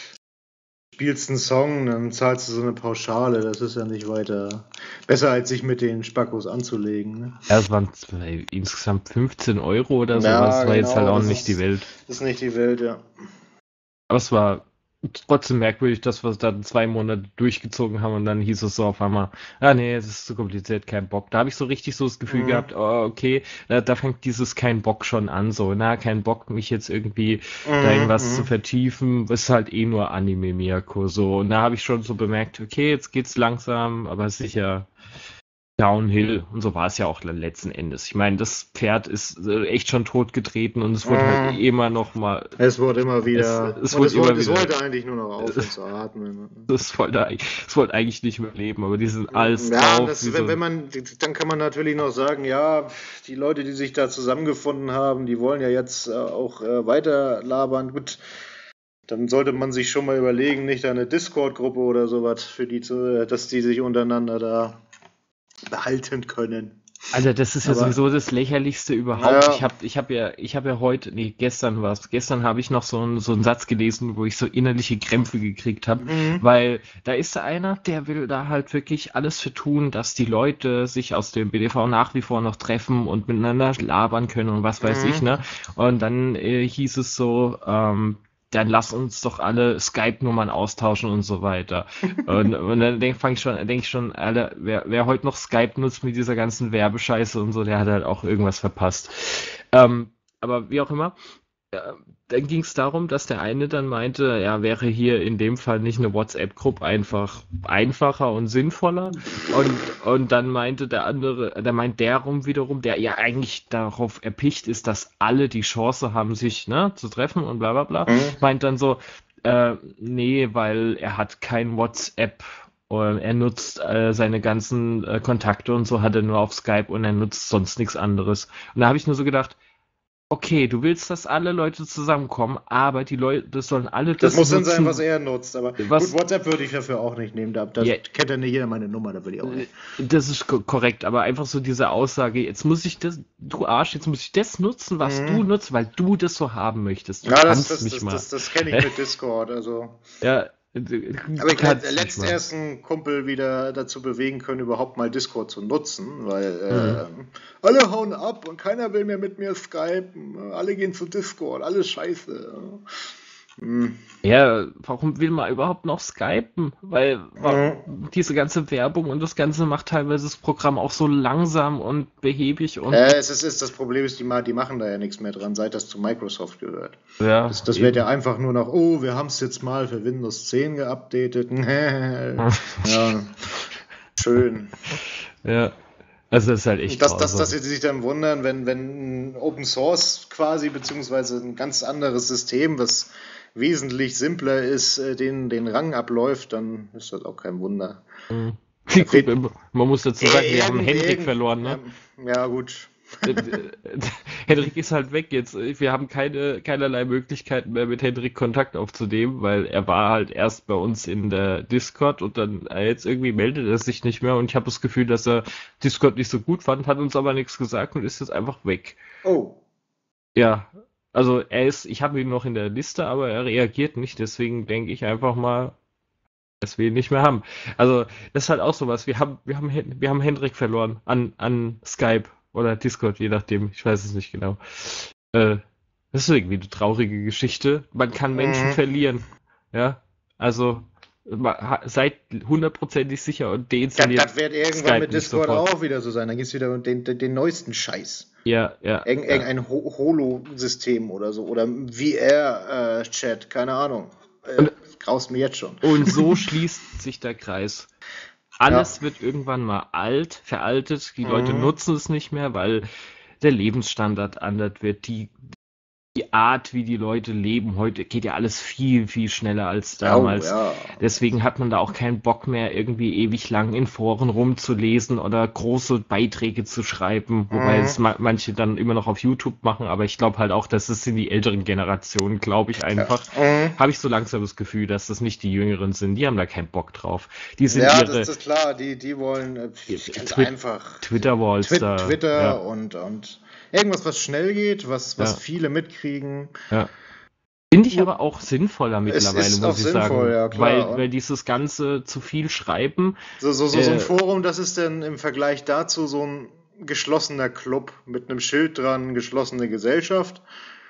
spielst einen Song, dann zahlst du so eine Pauschale, das ist ja nicht weiter besser, als sich mit den Spackos anzulegen. Ne? ja, es waren insgesamt 15 Euro oder so, was Ja, war jetzt halt genau, auch nicht die Welt. das ist nicht die Welt, ja. Aber es war trotzdem merkwürdig, dass wir es dann 2 Monate durchgezogen haben und dann hieß es so auf einmal, ah nee, es ist zu kompliziert, kein Bock. Da habe ich so richtig so das Gefühl Mhm. gehabt, oh, okay, da fängt dieses kein Bock schon an, so, na, kein Bock, mich jetzt irgendwie da Mhm. irgendwas zu Mhm. vertiefen, ist halt eh nur Anime Miyako, so. Und da habe ich schon so bemerkt, okay, jetzt geht's langsam, aber sicher Downhill. Und so war es ja auch letzten Endes. Ich meine, das Pferd ist echt schon totgetreten und es wurde halt Mhm. immer noch mal, Es wurde immer wieder, es und wurde immer es wieder wollte eigentlich nur noch aufhören zu atmen. es wollte eigentlich nicht mehr leben, aber die sind alles Ja, drauf, wie so wenn ein. man, dann kann man natürlich noch sagen, ja, die Leute, die sich da zusammengefunden haben, die wollen ja jetzt auch weiter labern. Gut, dann sollte man sich schon mal überlegen, nicht da eine Discord-Gruppe oder sowas für die dass die sich untereinander da behalten können. Alter, das ist ja Aber, sowieso das Lächerlichste überhaupt. naja, Ich habe ja heute, nee, gestern war's. Gestern habe ich noch so einen Satz gelesen, wo ich so innerliche Krämpfe gekriegt habe, mhm, weil da ist da einer, der will da halt wirklich alles für tun, dass die Leute sich aus dem BDV nach wie vor noch treffen und miteinander labern können und was weiß ich, mhm. ne? Und dann hieß es so, dann lass uns doch alle Skype-Nummern austauschen und so weiter. Und dann denke ich schon, Alter, wer heute noch Skype nutzt mit dieser ganzen Werbescheiße und so, der hat halt auch irgendwas verpasst. Ähm, aber wie auch immer, dann ging es darum, dass der eine dann meinte, ja, wäre hier in dem Fall nicht eine WhatsApp-Gruppe einfach einfacher und sinnvoller. Und dann meinte der andere, da meint der rum wiederum, der ja eigentlich darauf erpicht ist, dass alle die Chance haben, sich ne, zu treffen und bla bla bla, Mhm. meint dann so, nee, weil er hat kein WhatsApp und er nutzt seine ganzen Kontakte und so hat er nur auf Skype und er nutzt sonst nichts anderes. Und da habe ich nur so gedacht, okay, du willst, dass alle Leute zusammenkommen, aber die Leute sollen alle Das das muss dann sein, was nutzen, er nutzt. Aber gut, was, WhatsApp würde ich dafür auch nicht nehmen. Da ja, kennt ja nicht jeder meine Nummer, da würde ich auch nicht. das ist korrekt, aber einfach so diese Aussage, jetzt muss ich das, du Arsch, jetzt muss ich das nutzen, was du Mhm. nutzt, weil du das so haben möchtest. Du Ja, kannst mich mal. das kenne ich mit Discord. Also. Ja, du Aber ich hätte kannst mich letzt mal. erst einen Kumpel wieder dazu bewegen können, überhaupt mal Discord zu nutzen, weil Mhm. alle hauen ab und keiner will mehr mit mir skypen. Alle gehen zu Discord, alles scheiße. Hm. Ja, warum will man überhaupt noch skypen? Weil Mhm. diese ganze Werbung und das Ganze macht teilweise das Programm auch so langsam und behäbig und Das Problem ist, die machen da ja nichts mehr dran, seit das zu Microsoft gehört. ja, Das wird ja eben. einfach nur noch, oh, wir haben es jetzt mal für Windows 10 geupdatet. Ja, schön. Ja, also das ist halt echt Dass grausam. sie sich dann wundern, wenn Open Source quasi, beziehungsweise ein ganz anderes System, was wesentlich simpler ist, den Rang abläuft, dann ist das auch kein Wunder. Mhm. Da Gut, fehlt man muss dazu sagen, wir haben Hendrik irgend, verloren, ne? ja, ja, gut. Äh, äh, Hendrik ist halt weg jetzt. Wir haben keinerlei Möglichkeiten mehr mit Hendrik Kontakt aufzunehmen, weil er war halt erst bei uns in der Discord und dann jetzt irgendwie meldet er sich nicht mehr und ich habe das Gefühl, dass er Discord nicht so gut fand, hat uns aber nichts gesagt und ist jetzt einfach weg. Oh. Ja, also ich habe ihn noch in der Liste, aber er reagiert nicht, deswegen denke ich einfach mal, dass wir ihn nicht mehr haben. Also, das ist halt auch sowas. Wir haben Hendrik verloren an Skype oder Discord, je nachdem. Ich weiß es nicht genau. Äh, Das ist irgendwie eine traurige Geschichte. Man kann Menschen Mhm. verlieren. Ja, also seid hundertprozentig sicher und deinstalliert Das wird irgendwann Skype mit nicht Discord sofort. auch wieder so sein. Dann gibt es wieder den neuesten Scheiß. Ja, ja, ja. Irgendein Holo-System oder so. Oder VR-Chat, keine Ahnung. Und, Graust mir jetzt schon. und so schließt sich der Kreis. Ja. Alles wird irgendwann mal veraltet. Die Leute Mhm. nutzen es nicht mehr, weil der Lebensstandard anders wird. Die Art, wie die Leute leben heute, geht ja alles viel, viel schneller als Oh, damals. ja. Deswegen hat man da auch keinen Bock mehr, irgendwie ewig lang in Foren rumzulesen oder große Beiträge zu schreiben, wobei es Mhm. manche dann immer noch auf YouTube machen, aber ich glaube halt auch, dass es in die älteren Generationen, glaube ich Ja. einfach, Mhm. habe ich so langsam das Gefühl, dass das nicht die Jüngeren sind, die haben da keinen Bock drauf. Die sind Ja, das ihre ist klar. Die wollen ganz Twi einfach Twitter-Walls da, Twitter ja, und irgendwas, was schnell geht, was ja, viele mitkriegen. ja. Finde ich Gut, aber auch sinnvoller es mittlerweile, ist auch muss ich sinnvoll, sagen, ja klar. weil Und dieses ganze zu viel Schreiben, so ein äh, Forum, das ist dann im Vergleich dazu so ein geschlossener Club mit einem Schild dran, geschlossene Gesellschaft.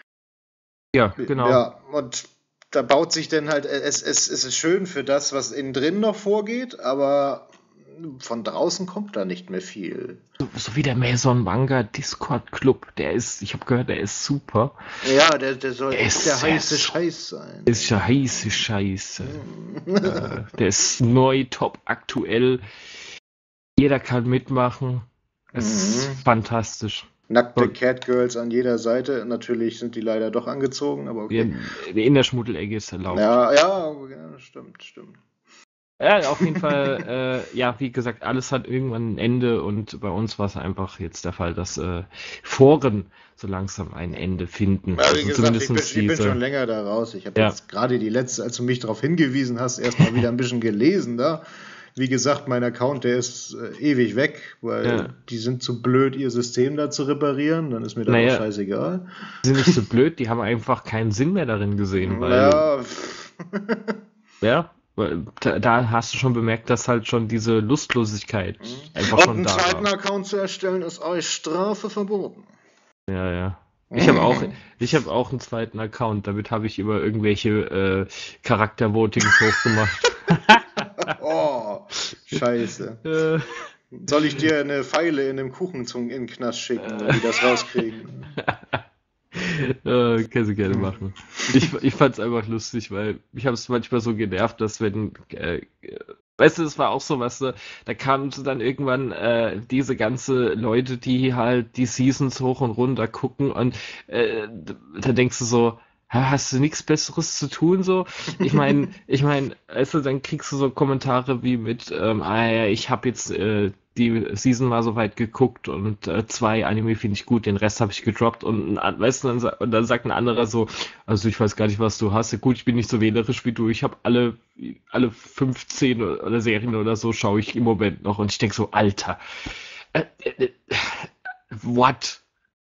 ja, genau. Ja, und da baut sich dann halt, es ist schön für das, was innen drin noch vorgeht, aber von draußen kommt da nicht mehr viel. So wie der Maison Manga Discord Club, ich habe gehört, der ist super. Ja, der soll Der echt der ist, der heiße ist, Scheiß sein. ist ja heiße Scheiße. Hm. Der ist neu, top, aktuell. Jeder kann mitmachen. Es ist Mhm. fantastisch. Nackte So, Catgirls an jeder Seite. Natürlich sind die leider doch angezogen, aber okay. in der Schmuddelecke ist erlaubt. Ja, stimmt. Ja, auf jeden Fall, ja, wie gesagt, alles hat irgendwann ein Ende und bei uns war es einfach jetzt der Fall, dass Foren so langsam ein Ende finden. Ja, wie Also gesagt, zumindestens ich bin schon diese, länger da raus. Ich habe ja, jetzt gerade die letzte, als du mich darauf hingewiesen hast, erstmal wieder ein bisschen gelesen da. Wie gesagt, mein Account, der ist ewig weg, weil ja, die sind zu blöd, ihr System da zu reparieren. Dann ist mir das auch naja, scheißegal. die sind nicht so blöd, die haben einfach keinen Sinn mehr darin gesehen, weil, Ja, ja, weil da hast du schon bemerkt, dass halt schon diese Lustlosigkeit einfach und schon einen da zweiten war. Account zu erstellen, ist euch Strafe verboten. Ja, ja. Ich habe auch einen zweiten Account, damit habe ich immer irgendwelche Charaktervotings hochgemacht. Oh, scheiße. Äh, Soll ich dir eine Pfeile in dem Kuchen in den Knast schicken, wenn die das rauskriegen? Kannst du gerne machen. Ich fand es einfach lustig, weil mich habe es manchmal so genervt, dass wenn, weißt du, es war auch so, weißt du, da kamen so dann irgendwann diese ganze Leute, die halt die Seasons hoch und runter gucken und da denkst du so, "Hä, hast du nichts Besseres zu tun so? Weißt du, dann kriegst du so Kommentare wie mit, ja, ich habe jetzt die Season mal so weit geguckt und zwei Anime finde ich gut, den Rest habe ich gedroppt weißt du, und dann sagt ein anderer so, also ich weiß gar nicht, was du hast. Ja, gut, ich bin nicht so wählerisch wie du, ich habe alle 15 oder Serien oder so schaue ich im Moment noch und ich denke so, Alter, äh, äh, äh, what?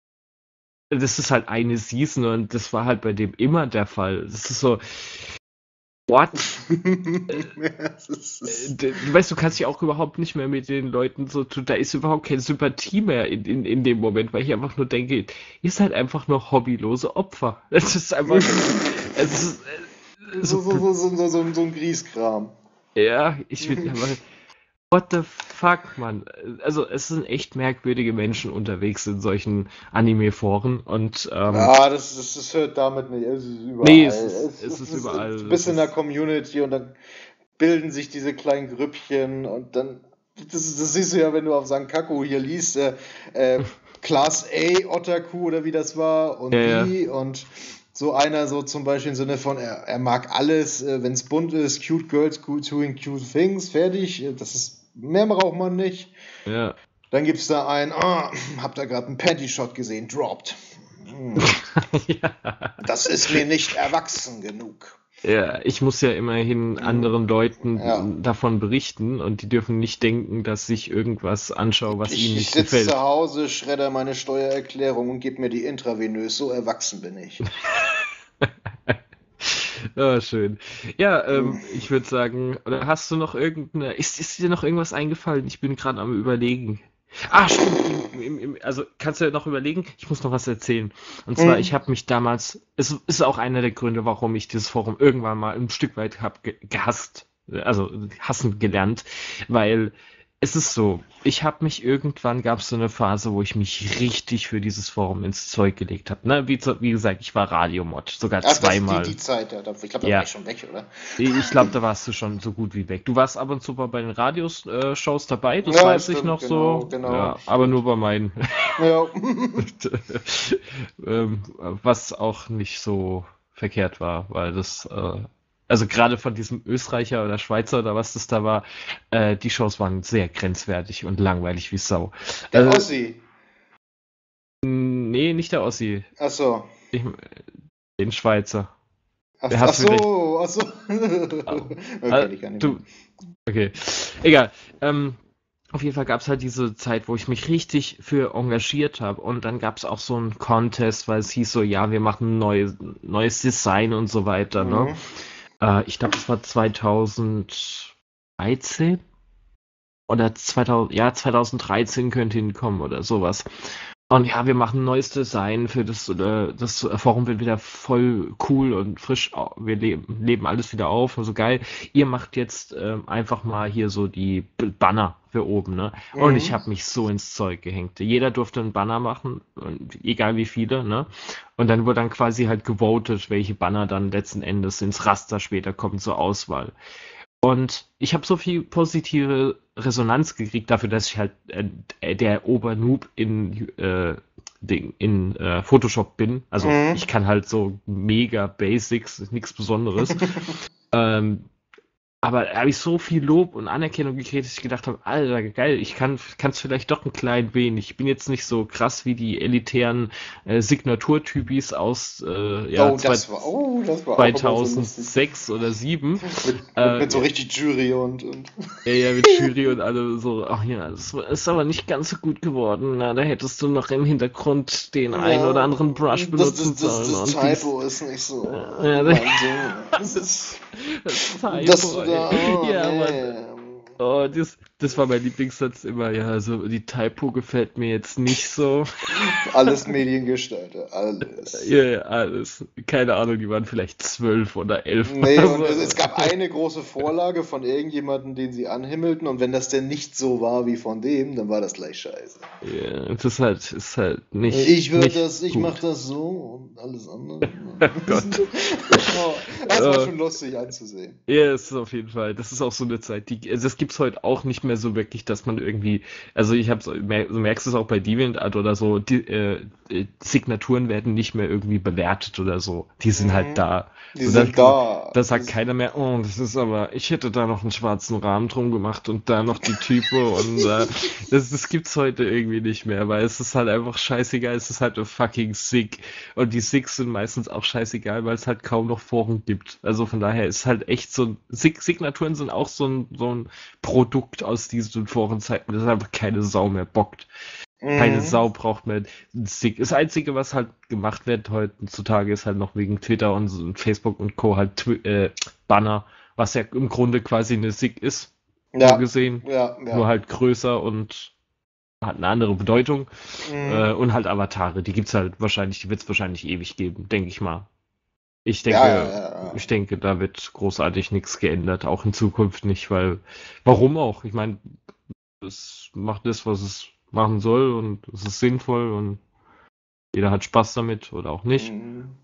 Das ist halt eine Season und das war halt bei dem immer der Fall. Das ist so, what? Ja, Du weißt, du kannst dich auch überhaupt nicht mehr mit den Leuten so tun. Da ist überhaupt keine Sympathie mehr in dem Moment, weil ich einfach nur denke, ihr seid einfach nur hobbylose Opfer. Das ist einfach, es ist, so, So ein Grieskram. ja, ich bin aber, what the fuck, Mann. Also, es sind echt merkwürdige Menschen unterwegs in solchen Anime-Foren und, Ja, das hört damit nicht. Es ist nee, überall. es ist überall. Du Es bist in der ist, Community und dann bilden sich diese kleinen Grüppchen und dann. Das siehst du ja, wenn du auf Sankaku hier liest, Class A Otaku oder wie das war ja, und ja, B und so einer so zum Beispiel im Sinne von, er mag alles, wenn es bunt ist, cute girls, doing cute things, fertig, mehr braucht man nicht. ja. Dann gibt es da einen, habt ihr gerade einen Panty-Shot gesehen, dropped. Ja. Das ist mir nicht erwachsen genug. Ja, ich muss ja immerhin anderen Ja. Leuten davon berichten und die dürfen nicht denken, dass ich irgendwas anschaue, was ihnen Ich nicht sitze zu gefällt. Hause, schredder meine Steuererklärung und gebe mir die intravenös. So erwachsen bin ich. Ja, schön. Ja, ich würde sagen, oder hast du noch ist dir noch irgendwas eingefallen? Ich bin gerade am Überlegen. Ah, stimmt. Also kannst du ja noch überlegen? Ich muss noch was erzählen. Und zwar, ich Hm. habe mich damals, es ist auch einer der Gründe, warum ich dieses Forum irgendwann mal ein Stück weit hab gehasst, also hassen gelernt, weil es ist so, irgendwann gab es so eine Phase, wo ich mich richtig für dieses Forum ins Zeug gelegt habe. Ne? Wie gesagt, ich war Radiomod, sogar Ach, das ist zweimal. die Zeit, ja. Ich glaube, da war Ja, ich schon weg, oder? ich glaube, da warst du schon so gut wie weg. Du warst ab und zu mal bei den Radioshows dabei, das Ja, weiß ich stimmt, noch so. genau, Ja, aber stimmt. nur bei meinen. Ja. Was auch nicht so verkehrt war, weil also gerade von diesem Österreicher oder Schweizer oder was das da war, die Shows waren sehr grenzwertig und langweilig wie Sau. Der Äh, Ossi. nee, nicht der Ossi, Ach so. ich, den Schweizer. Ach, Der ach hat vielleicht. so, ach so. Oh, Okay, die kann ich mehr. du, okay, egal. Auf jeden Fall gab es halt diese Zeit, wo ich mich richtig für engagiert habe. Und dann gab es auch so einen Contest, weil es hieß so, ja, wir machen ein neues Design und so weiter, ne? Mhm. Ich glaube, das war 2013 oder 2000, ja, 2013 könnte hinkommen oder sowas. Und ja, wir machen ein neues Design für das Forum wird wieder voll cool und frisch. Wir leben alles wieder auf, also geil. Ihr macht jetzt einfach mal hier so die Banner für oben, ne? Und ich Mhm. habe mich so ins Zeug gehängt. Jeder durfte einen Banner machen, und egal wie viele, ne? Und dann wurde dann quasi halt gewotet, welche Banner dann letzten Endes ins Raster später kommen zur Auswahl. Und ich habe so viel positive Resonanz gekriegt dafür, dass ich halt der Obernoob in Photoshop bin. Also Mhm. ich kann halt so mega Basics, nichts Besonderes. Ähm, aber da habe ich so viel Lob und Anerkennung gekriegt, dass ich gedacht habe, Alter, geil, ich kann es vielleicht doch ein klein wenig. Ich bin jetzt nicht so krass wie die elitären Signaturtypis aus Das war auch immer so lustig. 2006 oder 2007. Mit so Ja, richtig Jury und. ja, mit Jury und alle so, ach ja, das ist aber nicht ganz so gut geworden. Na, da hättest du noch im Hintergrund den einen oder Ja, anderen Brush benutzen sollen das und dies. Typo ist nicht so Ja, mein Ding. das Das Typo, du ey. da, oh Ja, Mann. nee. Oh, das war mein Lieblingssatz immer. Ja, also die Typo gefällt mir jetzt nicht so. Alles Mediengestalter, alles. Ja, ja, alles. Keine Ahnung, die waren vielleicht 12 oder 11 Nee, oder und es so. gab eine große Vorlage von irgendjemandem, den sie anhimmelten, und wenn das denn nicht so war wie von dem, dann war das gleich scheiße. Ja, das ist halt nicht Ich mach gut. das so und alles andere. Oh Gott. Oh, das war Oh, schon lustig anzusehen. ja, es ist auf jeden Fall. Das ist auch so eine Zeit, also das gibt's heute auch nicht mehr so wirklich, dass man irgendwie, also du merkst es auch bei DeviantArt oder so, Signaturen werden nicht mehr irgendwie bewertet oder so. Die sind halt Mhm. da. Die So, da, sind da. da sagt keiner mehr, oh, das ist aber, ich hätte da noch einen schwarzen Rahmen drum gemacht und da noch die Typo und das gibt's heute irgendwie nicht mehr, weil es ist halt einfach scheißegal, es ist halt ein fucking Sig. Und die Sigs sind meistens auch scheißegal, weil es halt kaum noch Foren gibt. Also von daher ist halt echt so ein Signaturen sind auch so ein Produkt aus diesen Forenzeiten, das einfach keine Sau mehr bockt. Keine Mhm. Sau braucht mehr ein Sig. Das Einzige, was halt gemacht wird heutzutage, ist halt noch wegen Twitter und Facebook und Co. halt Banner, was ja im Grunde quasi eine Sig ist, so Ja, gesehen. ja. Nur halt größer und hat eine andere Bedeutung. Mhm. Und halt Avatare, die wird es wahrscheinlich ewig geben, denke ich mal. Ich Ja, ja, denke, ja. ich denke, da wird großartig nichts geändert, auch in Zukunft nicht, weil warum auch? Ich meine, es macht das, was es machen soll und es ist sinnvoll und jeder hat Spaß damit oder auch nicht. Mhm.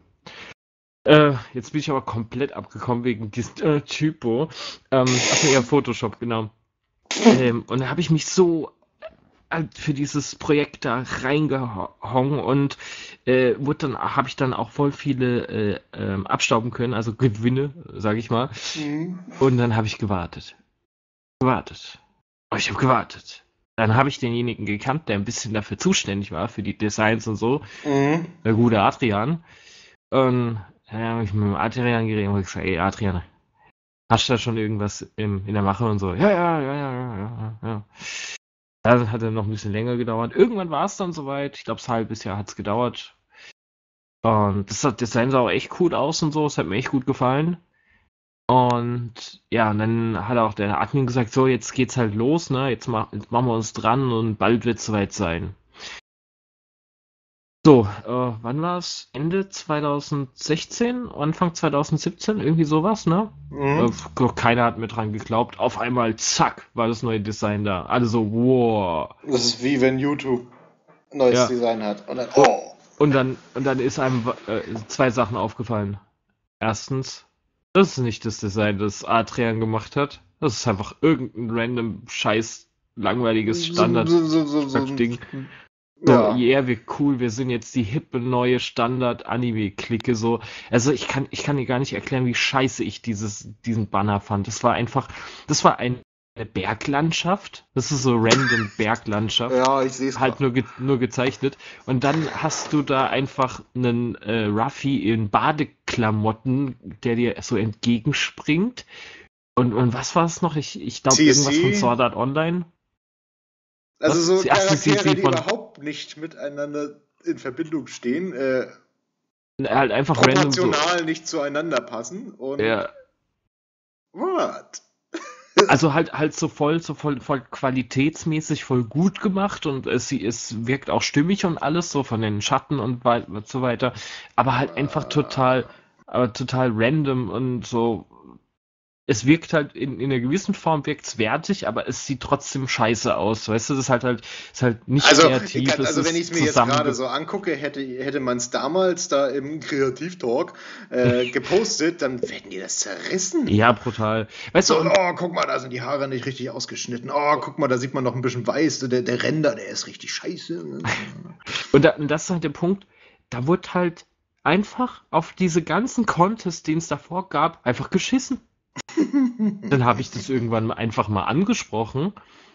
Jetzt bin ich aber komplett abgekommen wegen diesem Typo. Ach nee, ja, Photoshop, genau. Und da habe ich mich so halt für dieses Projekt da reingehangen und habe ich dann auch voll viele abstauben können, also Gewinne, sage ich mal. Mhm. Und dann habe ich gewartet. Oh, ich habe gewartet. Dann habe ich denjenigen gekannt, der ein bisschen dafür zuständig war, für die Designs und so. Mhm. Der gute Adrian. Und dann habe ich mit dem Adrian geredet und gesagt, ey Adrian, hast du da schon irgendwas in der Mache und so? Ja. Das hat dann noch ein bisschen länger gedauert. Irgendwann war es dann soweit. Ich glaube, ein halbes Jahr hat es gedauert. Und das Design sah auch echt cool aus und so. Es hat mir echt gut gefallen. Und ja, und dann hat auch der Admin gesagt, so, jetzt geht's halt los, ne? Jetzt machen wir uns dran und bald wird's soweit sein. So, wann war es? Ende 2016? Anfang 2017? Irgendwie sowas, ne? Mhm. Keiner hat mir dran geglaubt. Auf einmal, zack, war das neue Design da. Alle so, wow. Das ist wie wenn YouTube ein neues Ja. Design hat. Und dann, Oh, oh. und dann ist einem zwei Sachen aufgefallen. Erstens, das ist nicht das Design, das Adrian gemacht hat. Das ist einfach irgendein random, scheiß, langweiliges Standard-Ding. So, Ja. yeah, wir cool, wir sind jetzt die hippe neue Standard-Anime-Clique, so. Also ich kann dir gar nicht erklären, wie scheiße ich diesen Banner fand. Das war eine Berglandschaft. Das ist so random Berglandschaft. Ja, ich sehe es Halt gerade. nur gezeichnet. Und dann hast du da einfach einen Ruffy in Badeklamotten, der dir so entgegenspringt. Und was war es noch? Ich glaube, irgendwas von CSC, Sword Art Online. also Was? so Ach, Charaktere, CC die von überhaupt nicht miteinander in Verbindung stehen, halt einfach random so. proportional nicht zueinander passen und Ja, what? also halt voll qualitätsmäßig voll gut gemacht und es wirkt auch stimmig und alles so von den Schatten und so weiter, aber halt einfach total random und so. Es wirkt halt in einer gewissen Form wirkt's wertig, aber es sieht trotzdem scheiße aus, weißt du? Das ist halt nicht Also, kreativ, es also wenn ich ist es mir jetzt gerade zusammenge. so angucke, hätte man es damals da im Kreativtalk gepostet, dann hätten die das zerrissen. Ja, brutal. Weißt So, du, und oh, guck mal, da sind die Haare nicht richtig ausgeschnitten. Oh, guck mal, da sieht man noch ein bisschen weiß. Der Ränder, der ist richtig scheiße. und das ist halt der Punkt, da wurde halt einfach auf diese ganzen Contests, den es davor gab, einfach geschissen. Dann habe ich das irgendwann einfach mal angesprochen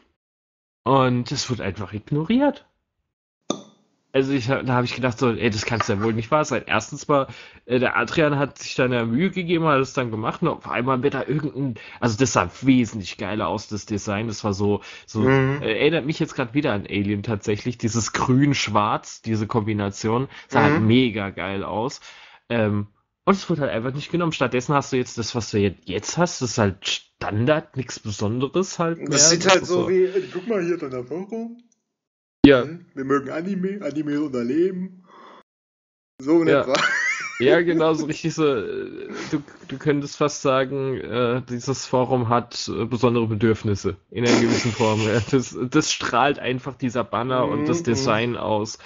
und es wird einfach ignoriert. Also da habe ich gedacht so, ey, das kann's ja wohl nicht wahr sein. Erstens mal, der Adrian hat sich dann ja Mühe gegeben, hat es dann gemacht und auf einmal wird da also das sah wesentlich geiler aus, das Design. Das war Mhm. erinnert mich jetzt gerade wieder an Alien tatsächlich. Dieses Grün-Schwarz, diese Kombination, sah halt Mhm. mega geil aus. Ähm, und es wurde halt einfach nicht genommen. Stattdessen hast du jetzt das, was du jetzt hast, das ist halt Standard, nichts Besonderes halt Das mehr. sieht Das halt ist so so, wie, guck mal hier, dein Foto. ja, Wir mögen Anime, Anime ist unser Leben. So in ja. etwa. Ja, genau, so richtig so. Du könntest fast sagen, dieses Forum hat besondere Bedürfnisse in einer gewissen Form. Ja. Das strahlt einfach dieser Banner und das Mhm. Design aus.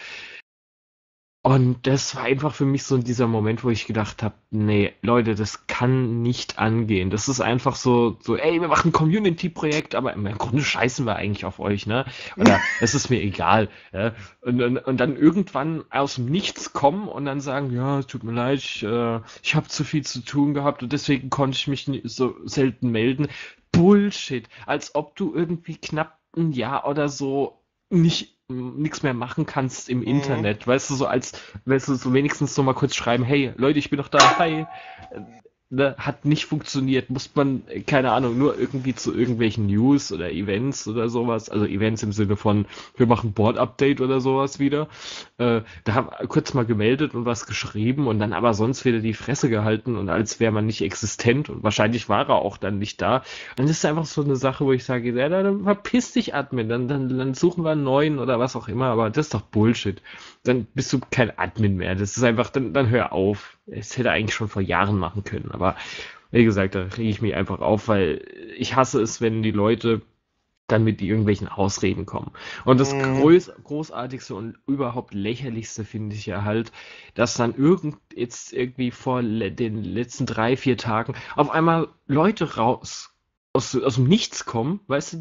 Und das war einfach für mich so dieser Moment, wo ich gedacht habe, nee, Leute, das kann nicht angehen. Das ist einfach so, ey, wir machen ein Community-Projekt, aber im Grunde scheißen wir eigentlich auf euch, ne? Oder es ist mir egal. Ja? Und dann irgendwann aus dem Nichts kommen und dann sagen, ja, es tut mir leid, ich habe zu viel zu tun gehabt und deswegen konnte ich mich so selten melden. Bullshit. Als ob du irgendwie knapp ein Jahr oder so nicht nichts mehr machen kannst im Mhm. Internet. Weißt du, weißt du, so wenigstens so mal kurz schreiben, hey, Leute, ich bin noch da, hi. Ne, hat nicht funktioniert. Muss man, keine Ahnung, nur irgendwie zu irgendwelchen News oder Events oder sowas, also Events im Sinne von, wir machen Board-Update oder sowas wieder. Da haben wir kurz mal gemeldet und was geschrieben und dann aber sonst wieder die Fresse gehalten und als wäre man nicht existent und wahrscheinlich war er auch dann nicht da. Und das ist einfach so eine Sache, wo ich sage, ja, dann verpiss dich, Admin, dann suchen wir einen neuen oder was auch immer, aber das ist doch Bullshit. Dann bist du kein Admin mehr. Das ist einfach, dann hör auf. es hätte eigentlich schon vor Jahren machen können. Aber wie gesagt, da rege ich mich einfach auf, weil ich hasse es, wenn die Leute dann mit irgendwelchen Ausreden kommen. Und das Mhm. Großartigste und überhaupt lächerlichste finde ich ja halt, dass dann jetzt irgendwie vor den letzten 3, 4 Tagen auf einmal Leute aus dem Nichts kommen, weißt du,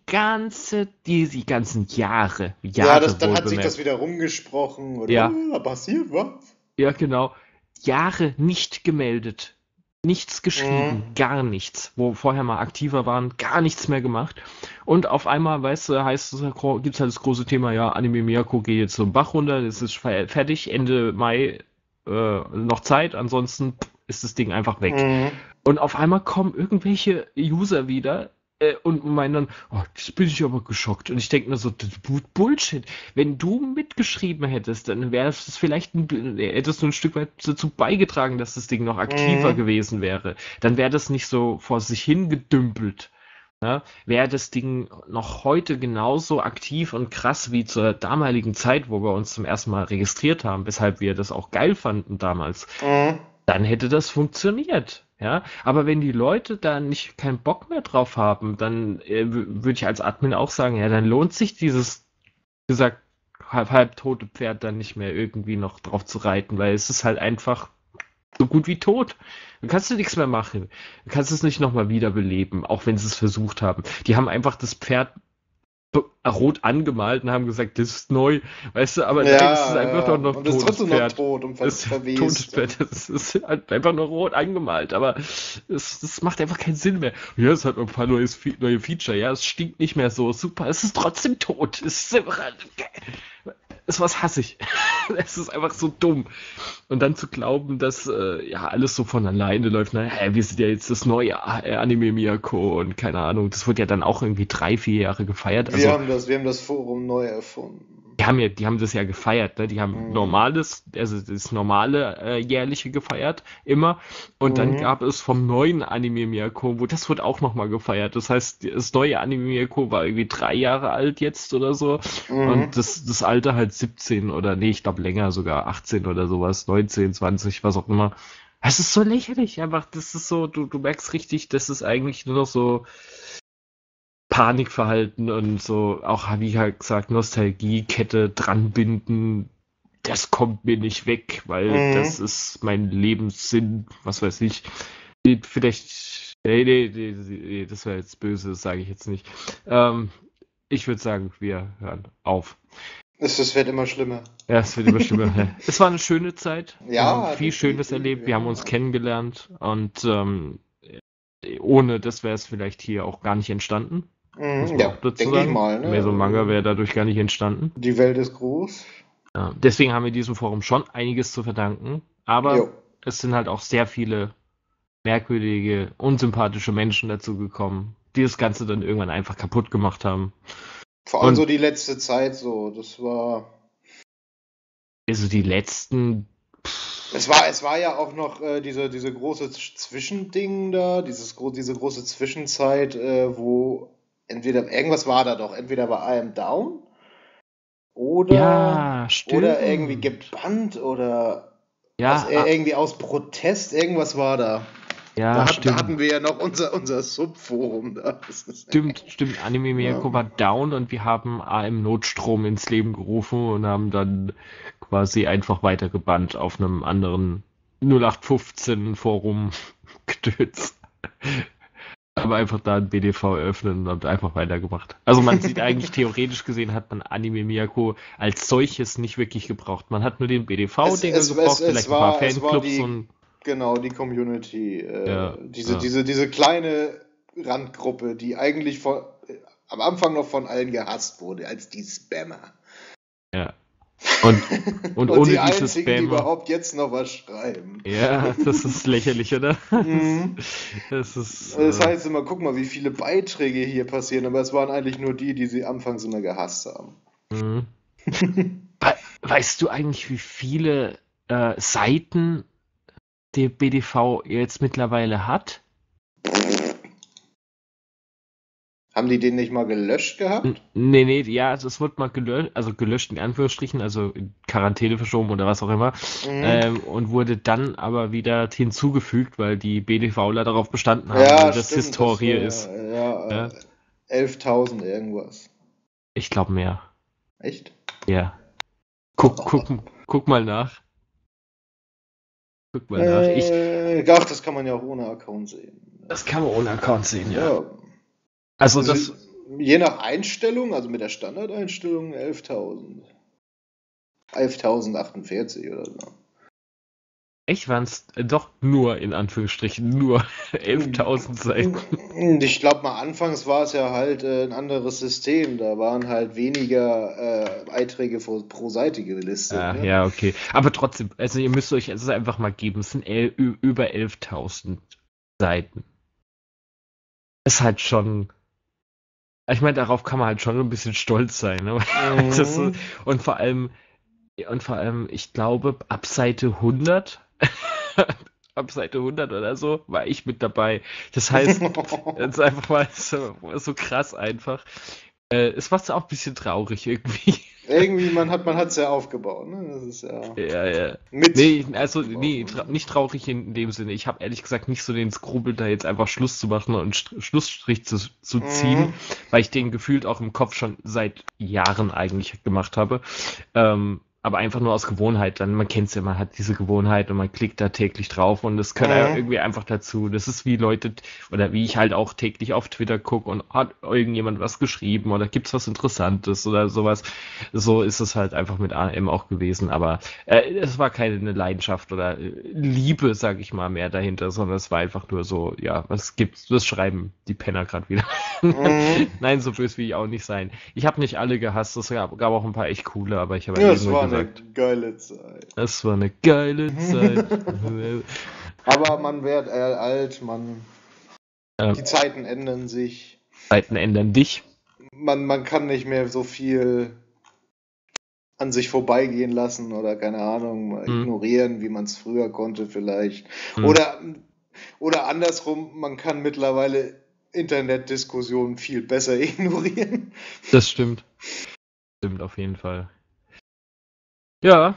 die ganzen Ja, Jahre dann hat sich das wohlbemerkt, wieder rumgesprochen und ja, da passiert was. ja, genau. Jahre nicht gemeldet. Nichts Mhm. geschrieben, gar nichts. Wo vorher mal aktiver waren, gar nichts mehr gemacht. Und auf einmal, weißt du, gibt's halt das große Thema, ja, Anime Miyako geht jetzt zum Bach runter, das ist fertig, Ende Mai noch Zeit, ansonsten ist das Ding einfach weg. Mhm. Und auf einmal kommen irgendwelche User wieder und meinen dann, oh, das bin ich aber geschockt. Und ich denke mir so, das Bullshit. Wenn du mitgeschrieben hättest, dann wäre es vielleicht hättest du ein Stück weit dazu beigetragen, dass das Ding noch aktiver Mhm. gewesen wäre. Dann wäre das nicht so vor sich hingedümpelt. Ne? Wäre das Ding noch heute genauso aktiv und krass wie zur damaligen Zeit, wo wir uns zum ersten Mal registriert haben, weshalb wir das auch geil fanden damals, Mhm. dann hätte das funktioniert. Ja, aber wenn die Leute da nicht keinen Bock mehr drauf haben, dann würde ich als Admin auch sagen, ja, dann lohnt sich dieses, gesagt, halb tote Pferd dann nicht mehr irgendwie noch drauf zu reiten, weil es ist halt einfach so gut wie tot. Du kannst du nichts mehr machen. Du kannst es nicht nochmal wiederbeleben, auch wenn sie es versucht haben. Die haben einfach das Pferd rot angemalt und haben gesagt, das ist neu. Weißt du, aber nein, es ist Ja, einfach ja. doch noch Und ist totes trotzdem noch Pferd. tot und Das ist totes verwest. Pferd, das ist halt einfach nur rot angemalt, aber das macht einfach keinen Sinn mehr. Ja, es hat noch ein paar neue Feature, ja, es stinkt nicht mehr so super, es ist trotzdem tot. Es ist einfach, ist was hassig. Es ist einfach so dumm. Und dann zu glauben, dass ja alles so von alleine läuft, naja, wir sind ja jetzt das neue Anime Miyako und keine Ahnung, das wurde ja dann auch irgendwie 3, 4 Jahre gefeiert. Also Wir haben das Forum neu erfunden. die haben das ja gefeiert, ne? Die haben Mhm. also das normale jährliche gefeiert, immer. Und dann Mhm. gab es vom neuen Anime Miyako, das wurde auch nochmal gefeiert. Das heißt, das neue Anime Miyako war irgendwie 3 Jahre alt jetzt oder so. Und Mhm. das alte halt 17 oder nee, ich glaube länger, sogar 18 oder sowas, 19, 20, was auch immer. Es ist so lächerlich, einfach, das ist so, du merkst richtig, das ist eigentlich nur noch so Panikverhalten und so, auch wie halt gesagt, Nostalgiekette dranbinden, das kommt mir nicht weg, weil das Mhm. ist mein Lebenssinn, was weiß ich. Vielleicht, nee, das wäre jetzt böse, das sage ich jetzt nicht. Ähm, Ich würde sagen, wir hören auf. Es wird immer schlimmer. Ja, es wird immer schlimmer. Es war eine schöne Zeit. Wir haben Ja, viel Schönes definitiv, erlebt. Wir haben uns ja. kennengelernt und ohne das wäre es vielleicht hier auch gar nicht entstanden. Muss Mhm. man Ja, auch dazu denke ich sagen. mal, Mehr so ein Manga ne? wäre dadurch gar nicht entstanden. Die Welt ist groß. Ja, deswegen haben wir diesem Forum schon einiges zu verdanken. Jo. Aber es sind halt auch sehr viele merkwürdige, unsympathische Menschen dazu gekommen, die das Ganze dann irgendwann einfach kaputt gemacht haben. Vor allem so Und die letzte Zeit so. Das war. also die letzten, Es war ja auch noch diese große Zwischending da, diese große Zwischenzeit, wo entweder irgendwas war da doch, entweder war I Am Down ja, oder irgendwie stimmt. gebannt oder aus Ja, irgendwie aus Protest, irgendwas war da. ja, Da hatten stimmt. wir ja noch unser Subforum da. Stimmt, Anime Ja. Miyako war down und wir haben AM Notstrom ins Leben gerufen und haben dann quasi einfach weitergebannt auf einem anderen 0815 Forum gedöns. Aber einfach da ein BDV eröffnen und einfach weitergemacht. Also man sieht eigentlich, theoretisch gesehen hat man Anime Miyako als solches nicht wirklich gebraucht. Man hat nur den BDV-Dinger gebraucht, vielleicht ein paar Es war Fanclubs und genau, die Community, ja, ja, diese kleine Randgruppe, die eigentlich am Anfang noch von allen gehasst wurde, als die Spammer. ja. Und, und Und ohne die diese einzigen, die Spammer. überhaupt jetzt noch was schreiben. Ja, das ist lächerlich, oder? Mhm. Das ist, Das heißt immer, guck mal, wie viele Beiträge hier passieren, aber es waren eigentlich nur die sie anfangs immer gehasst haben. mhm. Weißt du eigentlich, wie viele Seiten der BDV jetzt mittlerweile hat? Haben die den nicht mal gelöscht gehabt? Nee, ja, es wird mal gelöscht, also gelöscht in Anführungsstrichen, also in Quarantäne verschoben oder was auch immer, Mhm. und wurde dann aber wieder hinzugefügt, weil die BDVler darauf bestanden haben, Ja, weil das stimmt, das Historie war ist. ja Ja, 11.000 irgendwas. ich glaube mehr. Echt? Ja. Guck, guck, guck mal nach. Guck mal nach. Ach, das kann man ja auch ohne Account sehen. Das kann man ohne Account sehen, ja. Ja, Also also das, je nach Einstellung, also mit der Standardeinstellung 11.000. 11.048 oder so. echt waren es doch nur, in Anführungsstrichen, nur 11.000 Seiten. Ich glaube mal, anfangs war es ja halt ein anderes System. Da waren halt weniger Einträge pro Seite gelistet. Ah, Ne? ja, okay. Aber trotzdem, also ihr müsst euch es einfach mal geben. Es sind über 11.000 Seiten. Ist halt schon, ich meine, darauf kann man halt schon ein bisschen stolz sein. Ne? Das so, Mhm. und vor allem, ich glaube, ab Seite 100, ab Seite 100 oder so, war ich mit dabei. Das heißt, es ist einfach mal so krass einfach. Es war auch ein bisschen traurig irgendwie. Irgendwie, man hat es ja aufgebaut. Ne? Das ist ja Ja, ja. mit Nee, also nee, aufgebaut. nicht traurig in dem Sinne. Ich habe ehrlich gesagt nicht so den Skrupel, da jetzt einfach Schluss zu machen und Schlussstrich zu ziehen, Mhm. weil ich den gefühlt auch im Kopf schon seit Jahren eigentlich gemacht habe. Aber einfach nur aus Gewohnheit. Dann, man kennt es ja, man hat diese Gewohnheit und man klickt da täglich drauf und das gehört Mhm. irgendwie einfach dazu. Das ist wie Leute, oder wie ich halt auch täglich auf Twitter gucke und hat irgendjemand was geschrieben oder gibt's was Interessantes oder sowas. So ist es halt einfach mit AM auch gewesen, aber es war keine Leidenschaft oder Liebe, sag ich mal, mehr dahinter, sondern es war einfach nur so, ja, was gibt's, das schreiben die Penner gerade wieder. Mhm. Nein, so böse will ich auch nicht sein. Ich habe nicht alle gehasst, es gab auch ein paar echt coole, aber ich habe ja Ja, es irgendwann war eine gesagt, geile Zeit. es war eine geile Zeit. Aber man wird alt, Äh, die Zeiten ändern sich. Zeiten ändern dich. Man kann nicht mehr so viel an sich vorbeigehen lassen oder keine Ahnung, mal Hm, ignorieren, wie man es früher konnte vielleicht. hm, Oder, oder andersrum, man kann mittlerweile Internetdiskussionen viel besser ignorieren. das stimmt. Stimmt auf jeden Fall. Ja,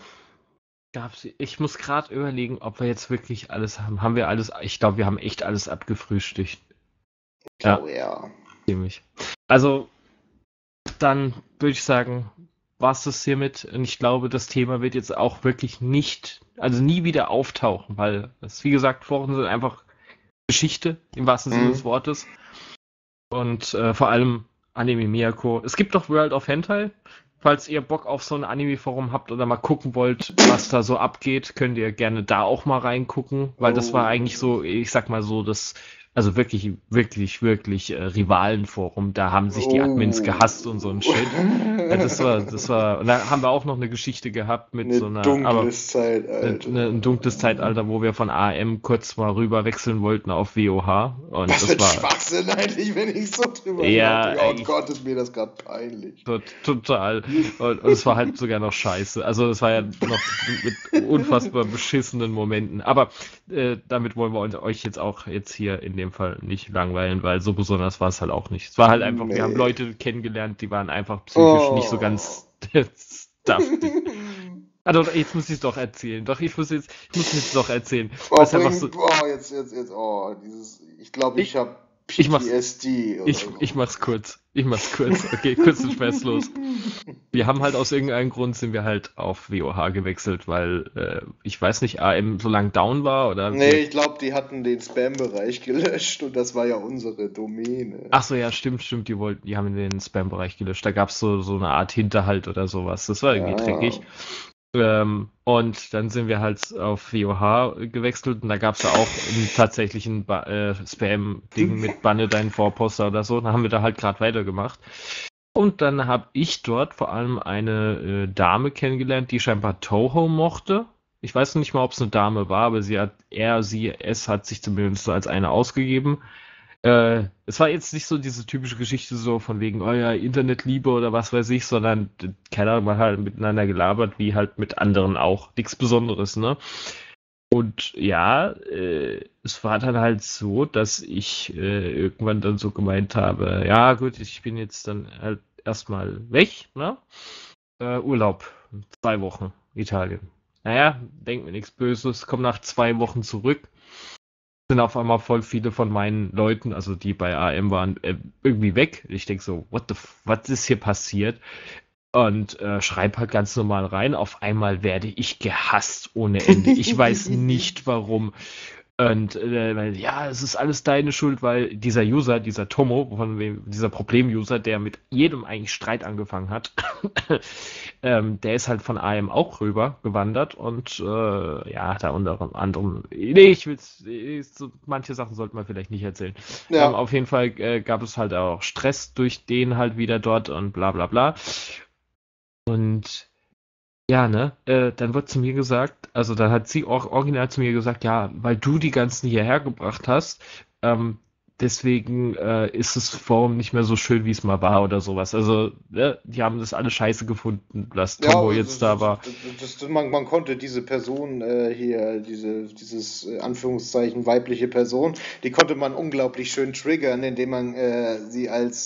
ich muss gerade überlegen, ob wir jetzt wirklich alles haben. Haben wir alles? Ich glaube, wir haben echt alles abgefrühstückt. Ich Ja, glaube ja. ziemlich. Also, dann würde ich sagen, war es das hiermit. Und ich glaube, das Thema wird jetzt auch wirklich nicht, also nie wieder auftauchen, weil es, wie gesagt, Foren sind einfach Geschichte im wahrsten Sinne des Mhm. Wortes. Und vor allem Anime Miyako. Es gibt doch World of Hentai. Falls ihr Bock auf so ein Anime-Forum habt oder mal gucken wollt, was da so abgeht, könnt ihr gerne da auch mal reingucken, weil das war eigentlich Oh. so, ich sag mal so, also wirklich Rivalenforum. Da haben sich die Admins gehasst und so ein Oh. Shit. Und da haben wir auch noch eine Geschichte gehabt mit Eine so einer, aber dunkles Zeitalter. ein dunkles Zeitalter, wo wir von AM kurz mal rüber wechseln wollten auf WoH. Und Was für das ein war, Schwachsinn eigentlich, wenn ich so drüber ja, nachdenke. Oh Gott, ist mir das gerade peinlich. total. Und es war halt sogar noch scheiße. Also es war ja noch mit unfassbar beschissenen Momenten. Aber damit wollen wir euch jetzt auch jetzt hier in dem Fall nicht langweilen, weil so besonders war es halt auch nicht. Es war halt einfach, wir haben Nee. Leute kennengelernt, die waren einfach psychisch nicht so Oh. ganz stuffed. Also jetzt muss ich es doch erzählen. Doch, ich muss es doch erzählen. Weil Oh, es einfach so. oh, ich glaube, ich Ich, habe ich mach's, PTSD oder ich so. mach's kurz. Ich mach's kurz. Okay, kurz und schmerzlos. Wir haben halt aus irgendeinem Grund sind wir halt auf WoH gewechselt, weil ich weiß nicht, AM so lang down war oder Nee, wir. ich glaube, die hatten den Spam-Bereich gelöscht und das war ja unsere Domäne. Ach so, ja, stimmt, die haben den Spam-Bereich gelöscht. Da gab's so eine Art Hinterhalt oder sowas. Das war irgendwie Ja. dreckig. Und dann sind wir halt auf WoH gewechselt und da gab's ja auch einen tatsächlichen Spam-Ding mit Banne deinen Vorposter oder so. Da haben wir da halt gerade weitergemacht. Und dann habe ich dort vor allem eine Dame kennengelernt, die scheinbar Toho mochte. Ich weiß nicht mal, ob es eine Dame war, aber es hat sich zumindest so als eine ausgegeben. Es war jetzt nicht so diese typische Geschichte so von wegen, oh ja, Internetliebe oder was weiß ich, sondern, keine Ahnung, man hat halt miteinander gelabert, wie halt mit anderen auch. Nichts Besonderes, ne? Und ja, es war dann halt so, dass ich irgendwann dann so gemeint habe, ja gut, ich bin jetzt dann halt erstmal weg, ne? Urlaub, 2 Wochen, Italien. Naja, denk mir nichts Böses, komm nach 2 Wochen zurück. Sind auf einmal voll viele von meinen Leuten, also die bei AM waren, irgendwie weg. Ich denk so, was ist hier passiert? Und schreib halt ganz normal rein. Auf einmal werde ich gehasst ohne Ende. Ich weiß nicht warum. Und ja, es ist alles deine Schuld, weil dieser User, dieser Tomo, dieser Problem-User, der mit jedem eigentlich Streit angefangen hat, der ist halt von AM auch rüber gewandert und ja, da unter anderem, nee, so, manche Sachen sollte man vielleicht nicht erzählen. Ja, Auf jeden Fall gab es halt auch Stress durch den halt wieder dort und bla bla bla. Und ja, ne? Dann wird zu mir gesagt, also dann hat sie auch original zu mir gesagt, ja, weil du die ganzen hierher gebracht hast, ähm, deswegen ist das Forum nicht mehr so schön, wie es mal war oder sowas. Also, ne, die haben das alles scheiße gefunden, dass ja, Tomo jetzt da war. man konnte diese Person hier, dieses Anführungszeichen weibliche Person, die konnte man unglaublich schön triggern, indem man sie als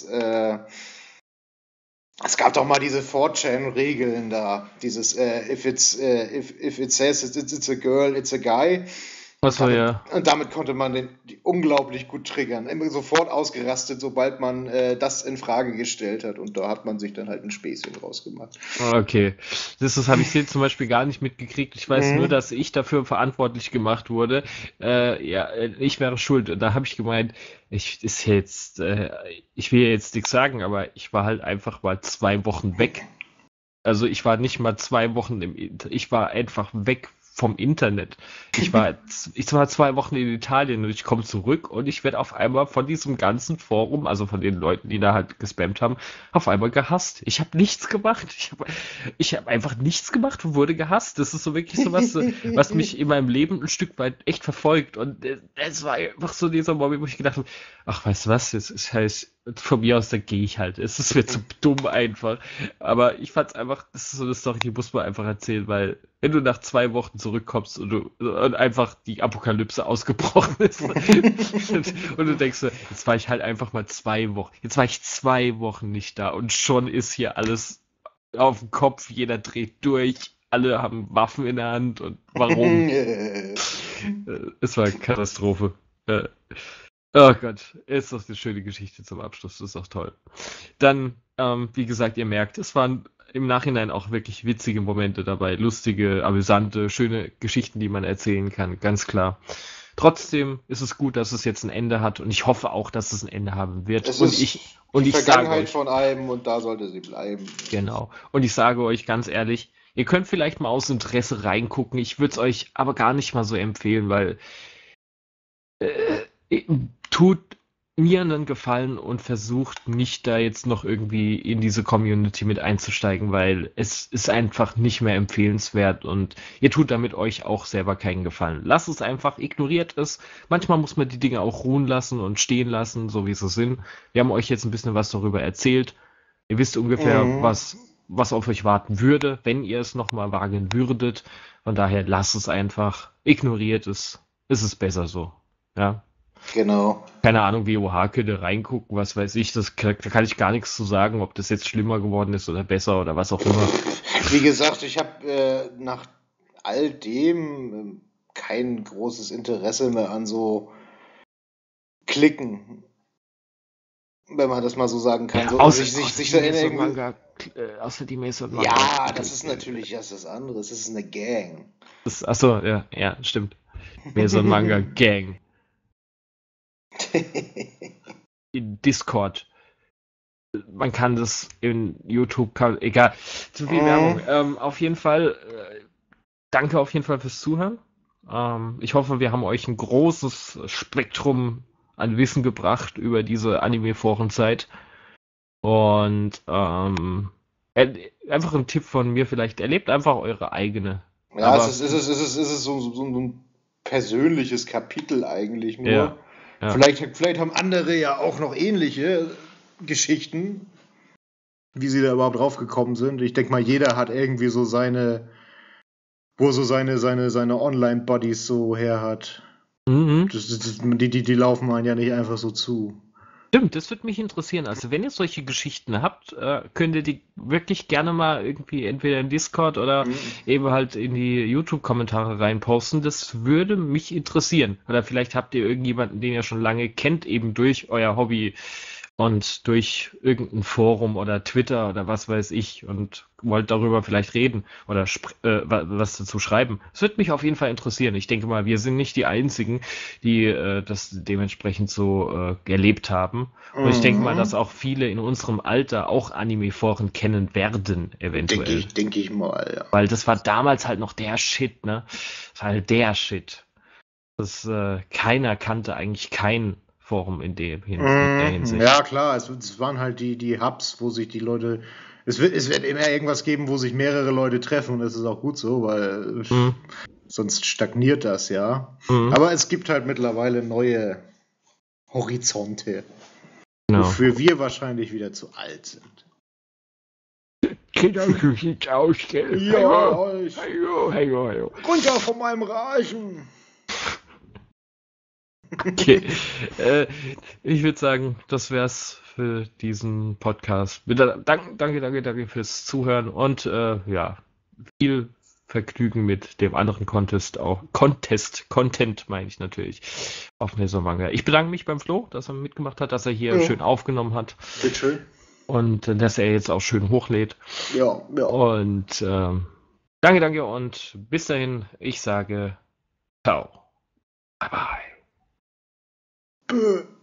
es gab doch mal diese 4chan-Regeln da, dieses if it says it's a girl, it's a guy. Und Achso, ja. damit konnte man die unglaublich gut triggern. Immer sofort ausgerastet, sobald man das in Frage gestellt hat. Und da hat man sich dann halt ein Späßchen draus gemacht. Okay. Das habe ich hier zum Beispiel gar nicht mitgekriegt. Ich weiß nur, Mhm. dass ich dafür verantwortlich gemacht wurde. Ja, ich wäre schuld. Und da habe ich gemeint, ich will jetzt nichts sagen, aber ich war halt einfach mal 2 Wochen weg. Also ich war nicht mal 2 Wochen ich war einfach weg vom Internet. Ich war 2 Wochen in Italien und ich komme zurück und ich werde auf einmal von diesem ganzen Forum, also von den Leuten, die da halt gespammt haben, auf einmal gehasst. Ich habe nichts gemacht. Ich hab einfach nichts gemacht und wurde gehasst. Das ist so wirklich so was, was mich in meinem Leben ein Stück weit echt verfolgt. Und es war einfach so dieser Moment, wo ich gedacht habe, ach, weißt du was, das ist halt von mir aus, da gehe ich halt. Es ist mir zu dumm einfach. Aber ich fand's einfach, das ist so eine Story, die muss man einfach erzählen, weil wenn du nach 2 Wochen zurückkommst und einfach die Apokalypse ausgebrochen ist und du denkst, so, jetzt war ich halt einfach mal 2 Wochen, jetzt war ich 2 Wochen nicht da und schon ist hier alles auf dem Kopf, jeder dreht durch, alle haben Waffen in der Hand und warum? Es war eine Katastrophe. Äh, Oh Gott, ist das eine schöne Geschichte zum Abschluss, das ist auch toll. Dann, wie gesagt, ihr merkt, es waren im Nachhinein auch wirklich witzige Momente dabei, lustige, amüsante, schöne Geschichten, die man erzählen kann, ganz klar. Trotzdem ist es gut, dass es jetzt ein Ende hat und ich hoffe auch, dass es ein Ende haben wird. Es ist Und die ich sage Vergangenheit euch, von einem und da sollte sie bleiben. genau, und ich sage euch ganz ehrlich, ihr könnt vielleicht mal aus Interesse reingucken, ich würde es euch aber gar nicht mal so empfehlen, weil tut mir einen Gefallen und versucht nicht da jetzt noch irgendwie in diese Community mit einzusteigen, weil es ist einfach nicht mehr empfehlenswert und ihr tut damit euch auch selber keinen Gefallen. Lasst es einfach, ignoriert es. Manchmal muss man die Dinge auch ruhen lassen und stehen lassen, so wie sie sind. Wir haben euch jetzt ein bisschen was darüber erzählt. Ihr wisst ungefähr, Mhm. was auf euch warten würde, wenn ihr es nochmal wagen würdet. Von daher lasst es einfach, ignoriert es. Es ist besser so. Ja. Genau. Keine Ahnung, WoH könnte reingucken, was weiß ich, da kann ich gar nichts zu sagen, ob das jetzt schlimmer geworden ist oder besser oder was auch immer. Wie gesagt, ich habe nach all dem kein großes Interesse mehr an so Klicken, wenn man das mal so sagen kann. Ja, So, sich so in irgendwie. außerdem ist so ein Manga. Ja, das ist natürlich erst das andere. Es ist eine Gang. Achso, ja, ja, stimmt. Mehr so ein Manga-Gang. In Discord. Man kann das in YouTube, egal. Zu viel Mhm. Werbung. Auf jeden Fall, danke auf jeden Fall fürs Zuhören. Ich hoffe, wir haben euch ein großes Spektrum an Wissen gebracht über diese Anime-Forenzeit. Und einfach ein Tipp von mir vielleicht, erlebt einfach eure eigene. Ja, Aber es ist so ein persönliches Kapitel eigentlich ja, nur. ja. Vielleicht haben andere ja auch noch ähnliche Geschichten, wie sie da überhaupt drauf gekommen sind. Ich denke mal, jeder hat irgendwie so wo er so seine Online-Buddies so her hat. Mhm. Die laufen einen ja nicht einfach so zu. Stimmt, das würde mich interessieren. Also wenn ihr solche Geschichten habt, könnt ihr die wirklich gerne mal irgendwie entweder in Discord oder eben halt in die YouTube-Kommentare reinposten. Das würde mich interessieren. Oder vielleicht habt ihr irgendjemanden, den ihr schon lange kennt, eben durch euer Hobby und durch irgendein Forum oder Twitter oder was weiß ich und wollt darüber vielleicht reden oder was dazu schreiben. Das würde mich auf jeden Fall interessieren. Ich denke mal, wir sind nicht die Einzigen, die das dementsprechend so erlebt haben. Und ich denke mal, dass auch viele in unserem Alter auch Anime-Foren kennen werden, eventuell. Denke ich mal, ja. Weil das war damals halt noch der Shit, ne? Das war halt der Shit. Keiner kannte eigentlich kein Forum in der Hinsicht. Ja, klar, es waren halt die Hubs, wo sich die Leute. Es wird immer irgendwas geben, wo sich mehrere Leute treffen und das ist auch gut so, weil sonst stagniert das, ja. Aber es gibt halt mittlerweile neue Horizonte, wofür wir wahrscheinlich wieder zu alt sind. Genau so sieht's aus, gell? Ja, Hallo. runter von meinem Rasen! Okay. Ich würde sagen, das wär's für diesen Podcast. Danke fürs Zuhören und ja, viel Vergnügen mit dem anderen Content meine ich natürlich, auf Mesomanga. Ich bedanke mich beim Flo, dass er mitgemacht hat, dass er hier schön aufgenommen hat. Bitte schön. Und dass er jetzt auch schön hochlädt. Ja. Und danke und bis dahin, ich sage ciao. Bye bye.